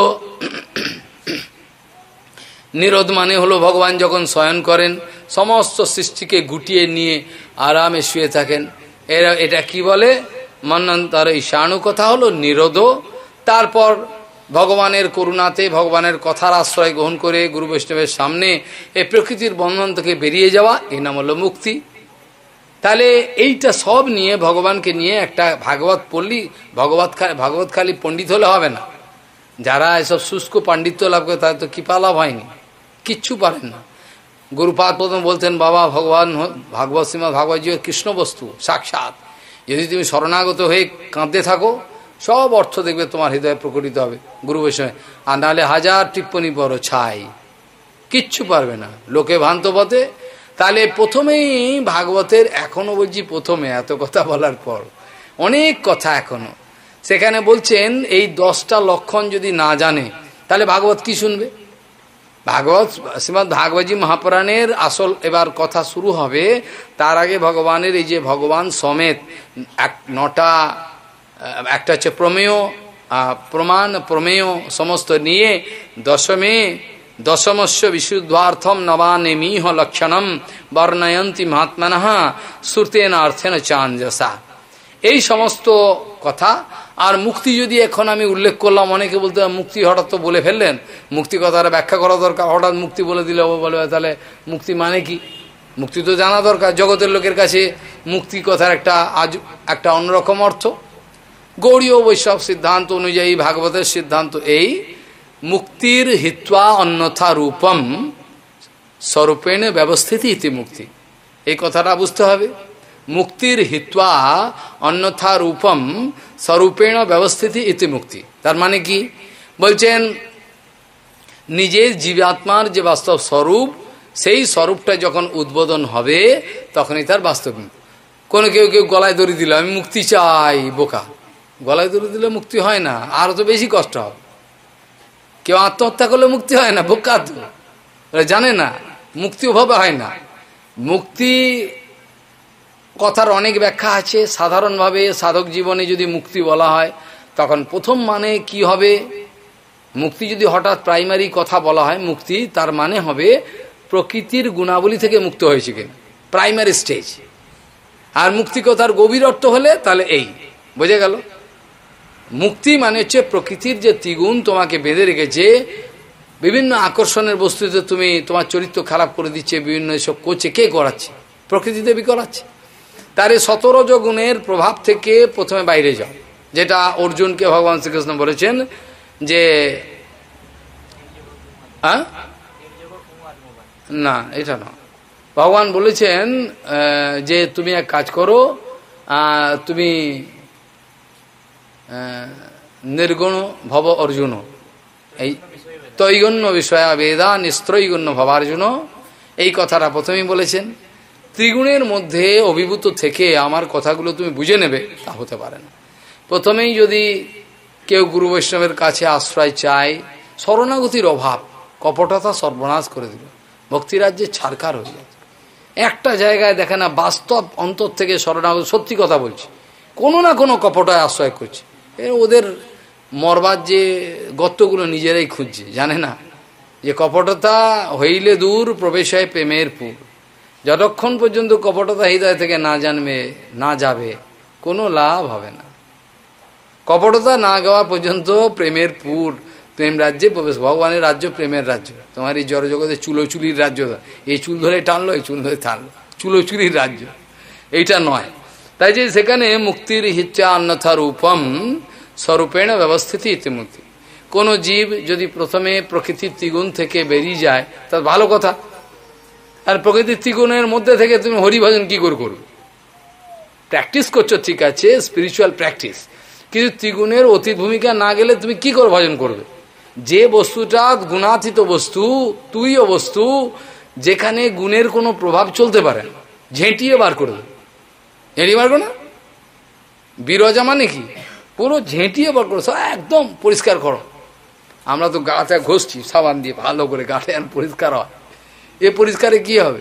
নিরোধ মানে হলো ভগবান যখন শয়ন করেন সমস্ত সৃষ্টিকে গুটিয়ে নিয়ে আরামে শুয়ে থাকেন, এরা এটা কি বলে, মন্বন্তরে ঈশানু কথা হলো নিরোধ। তারপর ভগবানের করুণাতে ভগবানের কথার আশ্রয় গ্রহণ করে গুরু বৈষ্ণবের সামনে এই প্রকৃতির বন্ধন থেকে বেরিয়ে যাওয়া, এই নাম হলো মুক্তি। তাহলে এইটা সব নিয়ে ভগবানকে নিয়ে একটা ভাগবত পড়লি, ভগবত ভাগবত খালি পণ্ডিত হলে হবে না, যারা এসব শুষ্ক পাণ্ডিত্য লাভ করে তাদের তো কৃপা লাভ হয়নি, কিচ্ছু পারেন না। গুরুপাদ প্রথম বলতেন বাবা ভগবান ভাগবত শ্রীমৎ ভাগবত জি কৃষ্ণ বস্তু সাক্ষাৎ, যদি তুমি শরণাগত হয়ে কাঁদতে থাকো সব অর্থ দেখবে তোমার হৃদয়ে প্রকটিত হবে গুরু বৈষ্ণব, আর নাহলে হাজার টিপ্পণী পড়ো ছাই, কিচ্ছু পারবে না, লোকে ভ্রান্ত পথে। তাহলে প্রথমেই ভাগবতের, এখনো বলছি প্রথমে এত কথা বলার পর অনেক কথা এখনো, সেখানে বলছেন এই দশটা লক্ষণ যদি না জানে তাহলে ভাগবত কি শুনবে। ভাগবত শ্রীমৎ ভাগবতী মহাপুরাণের আসল এবার কথা শুরু হবে, তার আগে ভগবানের এই যে ভগবান সমেত এক নটা, একটা হচ্ছে প্রমেয়, প্রমাণ প্রমেয় সমস্ত নিয়ে দশমে দশমস্য বিশুদ্ধার্থম নবানেমিহ লক্ষণম বর্ণয়ন্তি মহাত্মনঃ শ্রুতেন অর্থেন চাঞ্জসা। এই সমস্ত কথা। আর মুক্তি যদি এখন আমি উল্লেখ করলাম, অনেকে বলতে মুক্তি হঠাৎ তো বলে ফেললেন, মুক্তি কথাটা ব্যাখ্যা করা দরকার, হঠাৎ মুক্তি বলে দিলে বলে তাহলে মুক্তি মানে কি? মুক্তি তো জানা দরকার। জগতের লোকের কাছে মুক্তি কথার একটা আজ একটা অন্যরকম অর্থ। গৌড়ীয় বৈষ্ণব সিদ্ধান্ত অনুযায়ী, ভাগবতের সিদ্ধান্ত এই, মুক্তির হিত্বা অন্যথা রূপম স্বরূপেণ ব্যবস্থিতি ইতি মুক্তি। এই কথাটা বুঝতে হবে। মুক্তির হিত্বা অন্যথা রূপম স্বরূপেণ ব্যবস্থিতি ইতি মুক্তি। তার মানে কি বলছেন, নিজের জীবাত্মার যে বাস্তব স্বরূপ, সেই স্বরূপটা যখন উদ্বোধন হবে তখনই তার বাস্তব। কোনো কেউ কেউ গলায় দড়ি দিল, আমি মুক্তি চাই, বোকা। গলায় দড়ি দিলে মুক্তি হয় না, আরো তো বেশি কষ্ট হবে। কেউ আত্মহত্যা করলে মুক্তি হয় না, বোকা তো জানে না, মুক্তি ওভাবে হয় না। মুক্তি কথার অনেক ব্যাখ্যা আছে। সাধারণভাবে সাধক জীবনে যদি মুক্তি বলা হয়, তখন প্রথম মানে কি হবে? মুক্তি যদি হঠাৎ প্রাইমারি কথা বলা হয়, মুক্তি তার মানে হবে প্রকৃতির গুণাবলী থেকে মুক্ত হয়েছে কিনা, প্রাইমারি স্টেজ। আর মুক্তি কথার গভীর অর্থ হলে তাহলে এই বোঝা গেল। মুক্তি মানে হচ্ছে প্রকৃতির যে ত্রিগুণ তোমাকে বেঁধে রেখেছে, বিভিন্ন আকর্ষণের বস্তুতে তুমি তোমার চরিত্র খারাপ করে দিচ্ছে, বিভিন্ন এসব করছে, কে করাচ্ছে? প্রকৃতি দেবী করাচ্ছে। তার এই সতরজ গুণের প্রভাব থেকে প্রথমে বাইরে যাও, যেটা অর্জুনকে ভগবান শ্রীকৃষ্ণ বলেছেন যে না, এটা না, ভগবান বলেছেন যে তুমি এক কাজ করো, তুমি নির্গুণ ভব অর্জুন, এই তৈগণ্য বিষয় বেদা নিস্ত্রৈগণ্য ভবার্জুন, এই কথাটা প্রথমেই বলেছেন। ত্রিগুণের মধ্যে অভিভূত থেকে আমার কথাগুলো তুমি বুঝে নেবে, তা হতে পারে না। প্রথমেই যদি কেউ গুরু বৈষ্ণবের কাছে আশ্রয় চায়, শরণাগতির অভাব কপটতা সর্বনাশ করে দিল, ভক্তিরাজ্যে ছারকার হয়ে যায়। একটা জায়গায় দেখে না বাস্তব অন্তর থেকে শরণাগত, সত্যি কথা বলছি, কোনো না কোনো কপটায় আশ্রয় করছে। ওদের মরবার যে গর্তগুলো নিজেরাই খুঁজছে, জানে না যে কপটতা হইলে দূর প্রবেশ হয় প্রেমের পুর। যতক্ষণ পর্যন্ত কপটতা হৃদয় থেকে না জানবে, না যাবে, কোনো লাভ হবে না। কপটতা না গাওয়া পর্যন্ত প্রেমের পুর, প্রেম রাজ্যে প্রবেশ। ভগবানের রাজ্য প্রেমের রাজ্য। তোমার এই জড়জগতে চুলোচুলির রাজ্য, এই চুল ধরে টানলো, এই চুল ধরে টানলো, চুলোচুলির রাজ্য এইটা নয়। তাই যে সেখানে মুক্তির হিচ্ছা অন্যথা রূপম স্বরূপেণ ব্যবস্থিতি ইতিমুক্তি। কোনো জীব যদি প্রথমে প্রকৃতির ত্রিগুণ থেকে বেরিয়ে যায়, তার ভালো কথা। আর প্রকৃতির ত্রিগুণের মধ্যে থেকে তুমি হরিভজন কি করে করবে? প্র্যাকটিস করছো ঠিক আছে, স্পিরিচুয়াল প্র্যাকটিস, কিন্তু ত্রিগুণের অতীত ভূমিকা না গেলে তুমি কি করে ভজন করবে? যে বস্তুটা গুণাতীত বস্তু, তুইও বস্তু, যেখানে গুণের কোনো প্রভাব চলতে পারে না, ঝেঁটিয়ে বার করবে। ঝেঁটিয়ে বার করো না, বিরজা মানে কি? পুরো ঝেঁটিয়ে বার করো, একদম পরিষ্কার করো। আমরা তো গাটা ঘষছি সাবান দিয়ে, ভালো করে গাটা পরিষ্কার হয়। এ পরিষ্কারে কি হবে?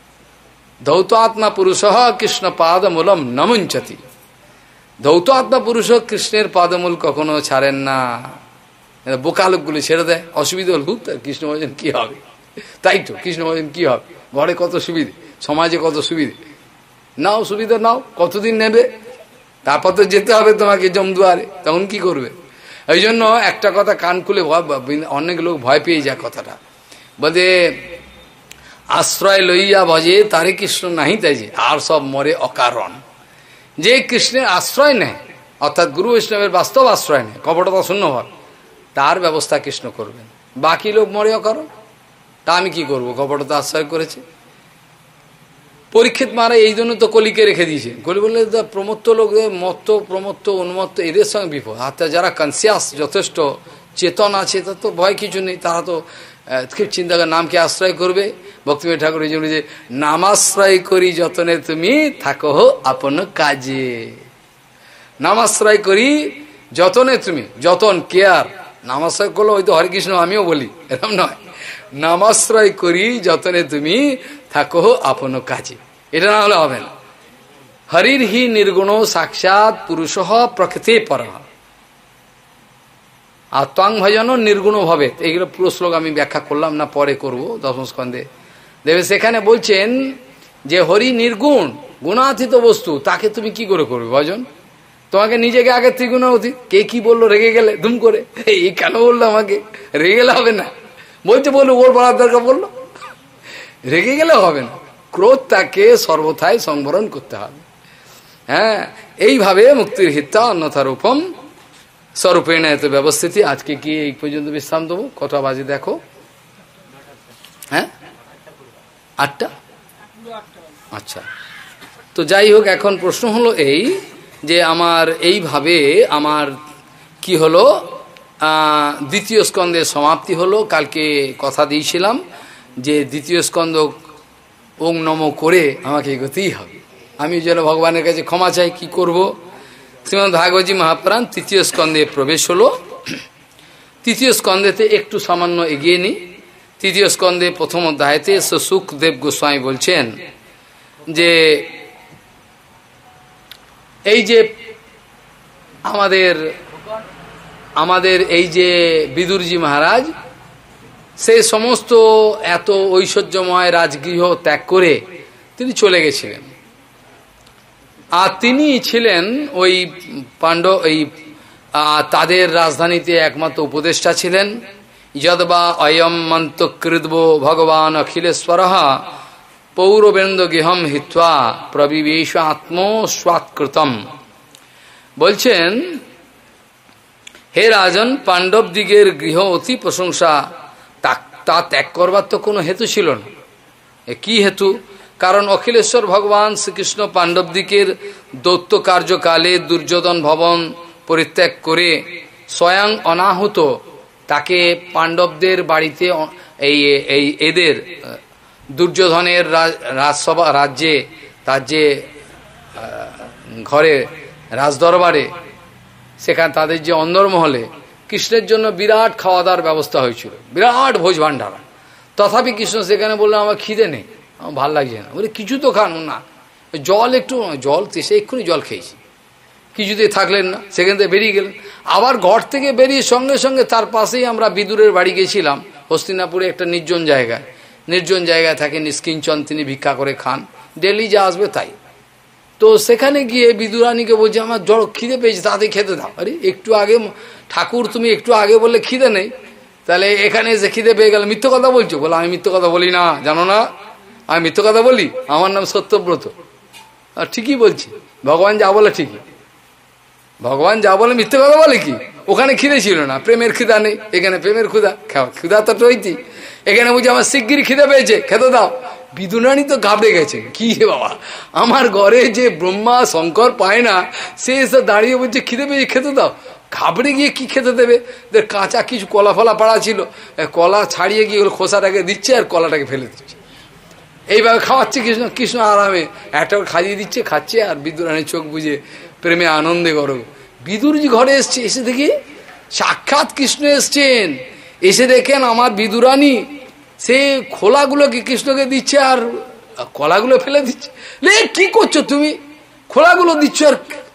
ধৌত আত্মা পুরুষ কৃষ্ণ পাদমূলম নমুঞ্চতি। ধৌত আত্মা পুরুষ কৃষ্ণের পাদমূল কখনো ছাড়েন না। বোকা লোকগুলো ছেড়ে দেয়, অসুবিধা হল কৃষ্ণ ভজন কি হবে? তাই তো, কৃষ্ণ ভজন কি হবে? ঘরে কত সুবিধে, সমাজে কত সুবিধে, নাও সুবিধা নাও, কতদিন নেবে? তারপর তো যেতে হবে তোমাকে জমদুয়ারে, তখন কি করবে? এই জন্য একটা কথা কান খুলে, অনেক লোক ভয় পেয়ে যায় কথাটা, বলে আশ্রয় লইয়া ভজে তারে কৃষ্ণ নাহি তাইজে, আর সব মরে অকারণ। যে কৃষ্ণের আশ্রয় নেয়, অর্থাৎ গুরু বৈষ্ণবের বাস্তব আশ্রয় নেয়, কপটতা শূন্য হয়, তার ব্যবস্থা কৃষ্ণ করবেন। বাকি লোক মরে অকারণ, তা আমি কি করবো? কপটতা আশ্রয় করেছে। পরীক্ষিত মারা এই জন্য তো কলিকে রেখে দিয়েছে। কলি বললে প্রমত্ত লোক, মত্ত প্রমত্ত উন্মত্ত, এদের সঙ্গে বিপদ। হাতে যারা কনসিয়াস, যথেষ্ট চেতন আছে, তার তো ভয় কিছু নেই। তারা তো চিন্তা করে নামকে আশ্রয় করবে। ভক্তিবিনোদ ঠাকুর এই জন্য যে নামাশ্রয় করি যতনে তুমি থাকো আপন কাজে। নামাশ্রয় করি যতনে তুমি, যতন কেয়ার। নামাশ্রয় করলো ওই তো হরে কৃষ্ণ আমিও বলি, এরকম নয়। নামাশ্রয় করি যতনে তুমি থাকো আপন কাজে, এটা না হলে হবে না। হরির হি নির্গুণ সাক্ষাৎ পুরুষ প্রকৃতি পর। আর ত্বং ভজন নির্গুণ ভবে, এইগুলো পুরো শ্লোক আমি ব্যাখ্যা করলাম না, পরে করব দশম স্কন্ধে। দেবে সেখানে বলছেন যে হরি নির্গুণ গুণাতীত বস্তু, তাকে তুমি কি করে করবে ভজন? তোমাকে নিজেকে আগে ত্রিগুণ অতীত। কে কি বললো রেগে গেলে ধুম করে, এই কেন বললো আমাকে, রেগে গেলে হবে না। বলছে বললো ওর বলার দরকার বললো, রেগে গেলে হবে না। ক্রোধ তাকে সর্বথাই সংবরণ করতে হবে। হ্যাঁ, এইভাবে মুক্তির হিতা অন্যথা রূপম স্বরূপেণ এত ব্যবস্থিতি। আজকে কি এই পর্যন্ত বিশ্রাম দেবো? কটা বাজে দেখো? হ্যাঁ, আটটা। আচ্ছা, তো যাই হোক, এখন প্রশ্ন হলো এই যে আমার এইভাবে আমার কি হলো, দ্বিতীয় স্কন্ধের সমাপ্তি হলো। কালকে কথা দিয়েছিলাম যে দ্বিতীয় স্কন্ধ ওং নম করে আমাকে এগোতেই হবে। আমি যেন ভগবানের কাছে ক্ষমা চাই, কি করব। শ্রীমদ্ ভাগবতী মহাপুরাণ তৃতীয় স্কন্ধে প্রবেশ হলো। তৃতীয় স্কন্ধেতে একটু সামান্য এগিয়ে নিই। তৃতীয় স্কন্ধে প্রথম অধ্যায়তে সুখদেব গোস্বামী বলছেন যে এই যে আমাদের আমাদের এই যে বিদুরজি মহারাজ, সেই সমস্ত এত ঐশ্বর্যময় রাজগৃহ ত্যাগ করে তিনি চলে গেছিলেন। আর তিনি ছিলেন ওই পাণ্ডব, এই তাদের রাজধানীতে একমাত্র উপদেষ্টা ছিলেন। যদ্বা অয়ম মন্তকৃদ্ব ভগবান অখিলেশ্বর পৌরবেন্দ্র গৃহম হিত্বা প্রবিবেশ আত্মস্বাৎকৃতম। বলছেন, হে রাজন, পাণ্ডব দিগের গৃহ অতি প্রশংসা, তা ত্যাগ করবার তো কোনো হেতু ছিল না। কি হেতু? কারণ অখিলেশ্বর ভগবান শ্রীকৃষ্ণ পাণ্ডবদিকের দৈত্য কার্যকালে দুর্যোধন ভবন পরিত্যাগ করে স্বয়ং অনাহুত তাকে পাণ্ডবদের বাড়িতে, এই এই এদের দুর্যোধনের রাজসভা রাজ্যে, তার যে ঘরে রাজদরবারে, সেখানে তাদের যে অন্দরমহলে কৃষ্ণের জন্য বিরাট খাওয়া দাওয়ার ব্যবস্থা হয়েছিল, বিরাট ভোজ ভাণ্ডারা। তথাপি কৃষ্ণ সেখানে বললো আমার খিদে নেই, আমার ভাল লাগছে না। বলে কিছু তো খান না, জল একটু, জল সে এক্ষুনি জল খেয়েছি। কিছুতেই থাকলেন না, সেখান থেকে বেরিয়ে গেলেন। আবার ঘর থেকে বেরিয়ে সঙ্গে সঙ্গে তার পাশেই আমরা বিদুরের বাড়ি গেছিলাম, হস্তিনাপুরে একটা নির্জন জায়গায়। নির্জন জায়গায় থাকে, নিষ্কিঞ্চন, তিনি ভিক্ষা করে খান, ডেলি যা আসবে তাই। তো সেখানে গিয়ে বিদুরানীকে বলছে আমার জড় খিদে পেয়েছে, তাতে খেতে দাও। আরে একটু আগে ঠাকুর তুমি একটু আগে বললে খিদে নেই, তাহলে এখানে এসে খিদে পেয়ে গেল, মিথ্য কথা বলছো? বলে আমি মিথ্য কথা বলি না, জানো না আমি মিথ্য কথা বলি, আমার নাম সত্যব্রত। আর ঠিকই বলছি, ভগবান যা বলে ঠিকই, ভগবান যা বলে মিথ্যে কথা বলে কি? ওখানে খিদে ছিল না, প্রেমের খিদা নেই, এখানে প্রেমের ক্ষুদা, ক্ষুদা তো রইতি। এখানে বুঝি আমার শিগগিরি খিদে পেয়েছে, খেতে দাও। বিদুরানী তো ঘাবড়ে গেছে, কি হে বাবা, আমার ঘরে যে ব্রহ্মা শঙ্কর পায় না, সে এসে দাঁড়িয়ে বলছে খিদে পেয়েছে, খেতে দাও। ঘাবড়ে গিয়ে কি খেতে দেবে? কাঁচা কিছু কলা ফলা পাড়া ছিল, কলা ছাড়িয়ে গিয়ে খোসাটাকে দিচ্ছে আর কলাটাকে ফেলে দিচ্ছে। এইভাবে খাওয়াচ্ছে কৃষ্ণ, কৃষ্ণ আরামে একটা খাইয়ে দিচ্ছে, খাচ্ছে, আর বিদুরানী চোখ বুঝে প্রেমে আনন্দে করো। বিদুরজি ঘরে এসছে, এসে দেখি সাক্ষাৎ কৃষ্ণ এসছেন। এসে দেখেন আমার বিদুরানী সে খোলাগুলোকে কৃষ্ণকে দিচ্ছে আর কলাগুলো ফেলে দিচ্ছে। লে কি করছো তুমি, খোলাগুলো দিচ্ছ? আর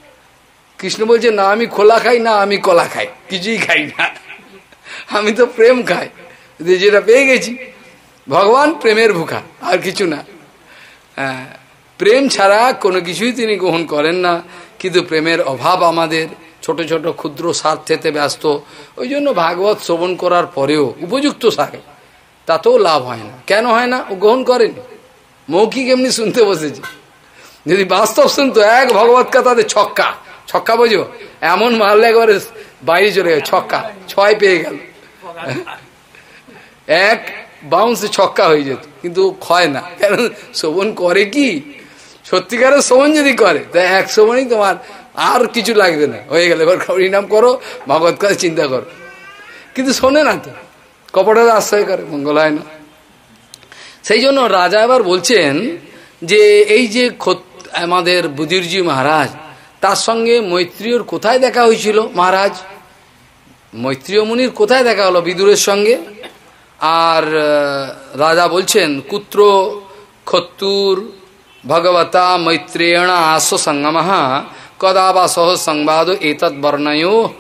কৃষ্ণ বলছে না আমি খোলা খাই না, আমি কলা খাই, কিছুই খাই না, আমি তো প্রেম খাই, যেটা পেয়ে গেছি। ভগবান প্রেমের ভুখা, আর কিছু না। হ্যাঁ, প্রেম ছাড়া কোনো কিছুই তিনি গ্রহণ করেন না। কিন্তু প্রেমের অভাব আমাদের, ছোট ছোট ক্ষুদ্র স্বার্থেতে ব্যস্ত। ওই জন্য ভাগবত শ্রবণ করার পরেও উপযুক্ত থাকে, তাতেও লাভ হয় না। কেন হয় না? ও গ্রহণ করেনি, মৌখিক এমনি শুনতে বসেছে। যদি বাস্তব শুনতো, এক ভগবত কথাতে ছক্কা, ছক্কা বোঝো, এমন মারলে একবারে বাইরে চলে গেল, ছক্কা, ছয় পেয়ে গেল, এক বাউন্সে ছক্কা হয়ে যেত। কিন্তু হয় না, কারণ শ্রবণ করে কি, সত্যিকারের শ্রবণ যদি করে তাই এক শ্রবণই তোমার আর কিছু লাগবে না, হয়ে গেলে এবার হরিনাম করো, ভগবত কথা চিন্তা করো। কিন্তু শোনে না তো, কপটের আশ্রয় করে, মঙ্গল হয় না। সেই জন্য রাজা এবার বলছেন যে এই যে আমাদের বুধিরজি মহারাজ, তার সঙ্গে মৈত্রীয়র কোথায় দেখা হয়েছিল? মহারাজ মৈত্রীয় মুনির কোথায় দেখা হলো বিদুরের সঙ্গে? আর রাজা বলছেন কুত্র খত্তুর ভগবতা মৈত্রেয়ণ আস সঙ্গম কদা বা সহ সংবাদ এতৎ বর্ণয়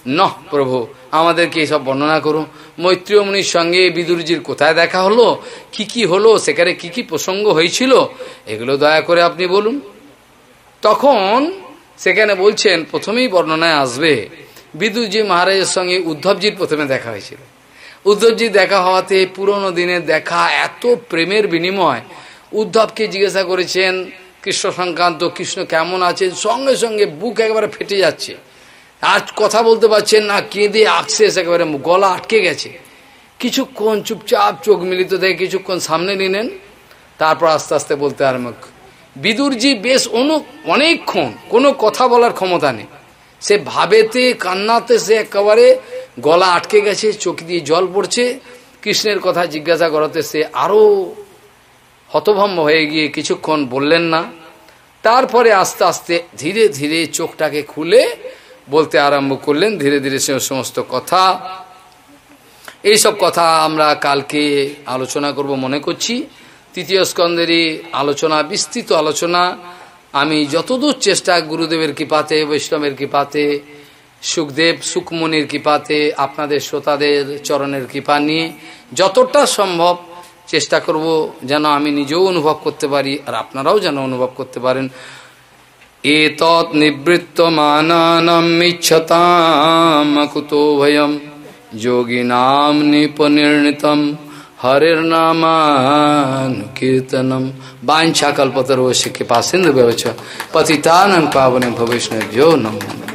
ন প্রভু, আমাদেরকে এসব বর্ণনা করুন। মৈত্রীয় মুনির সঙ্গে বিদুরজির কোথায় দেখা হলো, কি কি হলো, সেখানে কি কি প্রসঙ্গ হয়েছিল, এগুলো দয়া করে আপনি বলুন। তখন সেখানে বলছেন, প্রথমেই বর্ণনায় আসবে বিদুরজি মহারাজের সঙ্গে উদ্ধবজির প্রথমে দেখা হয়েছিল। উদ্ধবজি দেখা হওয়াতে পুরনো দিনের দেখা, এত প্রেমের বিনিময়। উদ্ধবকে জিজ্ঞাসা করেছেন কৃষ্ণ সংক্রান্ত, কৃষ্ণ কেমন আছেন, সঙ্গে সঙ্গে বুক একেবারে ফেটে যাচ্ছে, আর কথা বলতে পারছেন না, কেঁদে আকশেষ একেবারে গলা আটকে গেছে। কিছুক্ষণ চুপচাপ চোখ মিলিত থেকে কিছুক্ষণ সামনে নিলেন, তারপর আস্তে আস্তে বলতে আরম্ভ। বিদুরজি বেশ অনু অনেকক্ষণ কোনো কথা বলার ক্ষমতা নেই, সে ভাবেতে কান্নাতে সে একেবারে গলা আটকে গেছে, চোখ দিয়ে জল পড়ছে। কৃষ্ণের কথা জিজ্ঞাসা করাতে সে আরো হতভম্ব হয়ে গিয়ে কিছুক্ষণ বললেন না। তারপরে আস্তে আস্তে ধীরে ধীরে চোখটাকে খুলে বলতে আরম্ভ করলেন, ধীরে ধীরে সে সমস্ত কথা। এইসব কথা আমরা কালকে আলোচনা করব মনে করছি। তৃতীয় স্কন্ধেরই আলোচনা, বিস্তৃত আলোচনা আমি যতদূর চেষ্টা, গুরুদেবের কৃপাতে, বৈষ্ণবের কৃপাতে, সুখদেব সুখমনির কৃপাতে, আপনাদের শ্রোতাদের চরণের কৃপা নিয়ে যতটা সম্ভব চেষ্টা করব যেন আমি নিজেও অনুভব করতে পারি, আর আপনারাও যেন অনুভব করতে পারেন। এতৎ নিবৃত্তমানানাম ইচ্ছতাম কুতো ভয়ম যোগিনাম নিপনির্ণিতম হরের নামানুকীর্তনম। বাঞ্ছাকল্পতরুশ্চ কৃপা সিন্ধু ব্যবচ্ছ পতিতানাং পাবনেভ্যো বৈষ্ণবেভ্যো নমো নমঃ।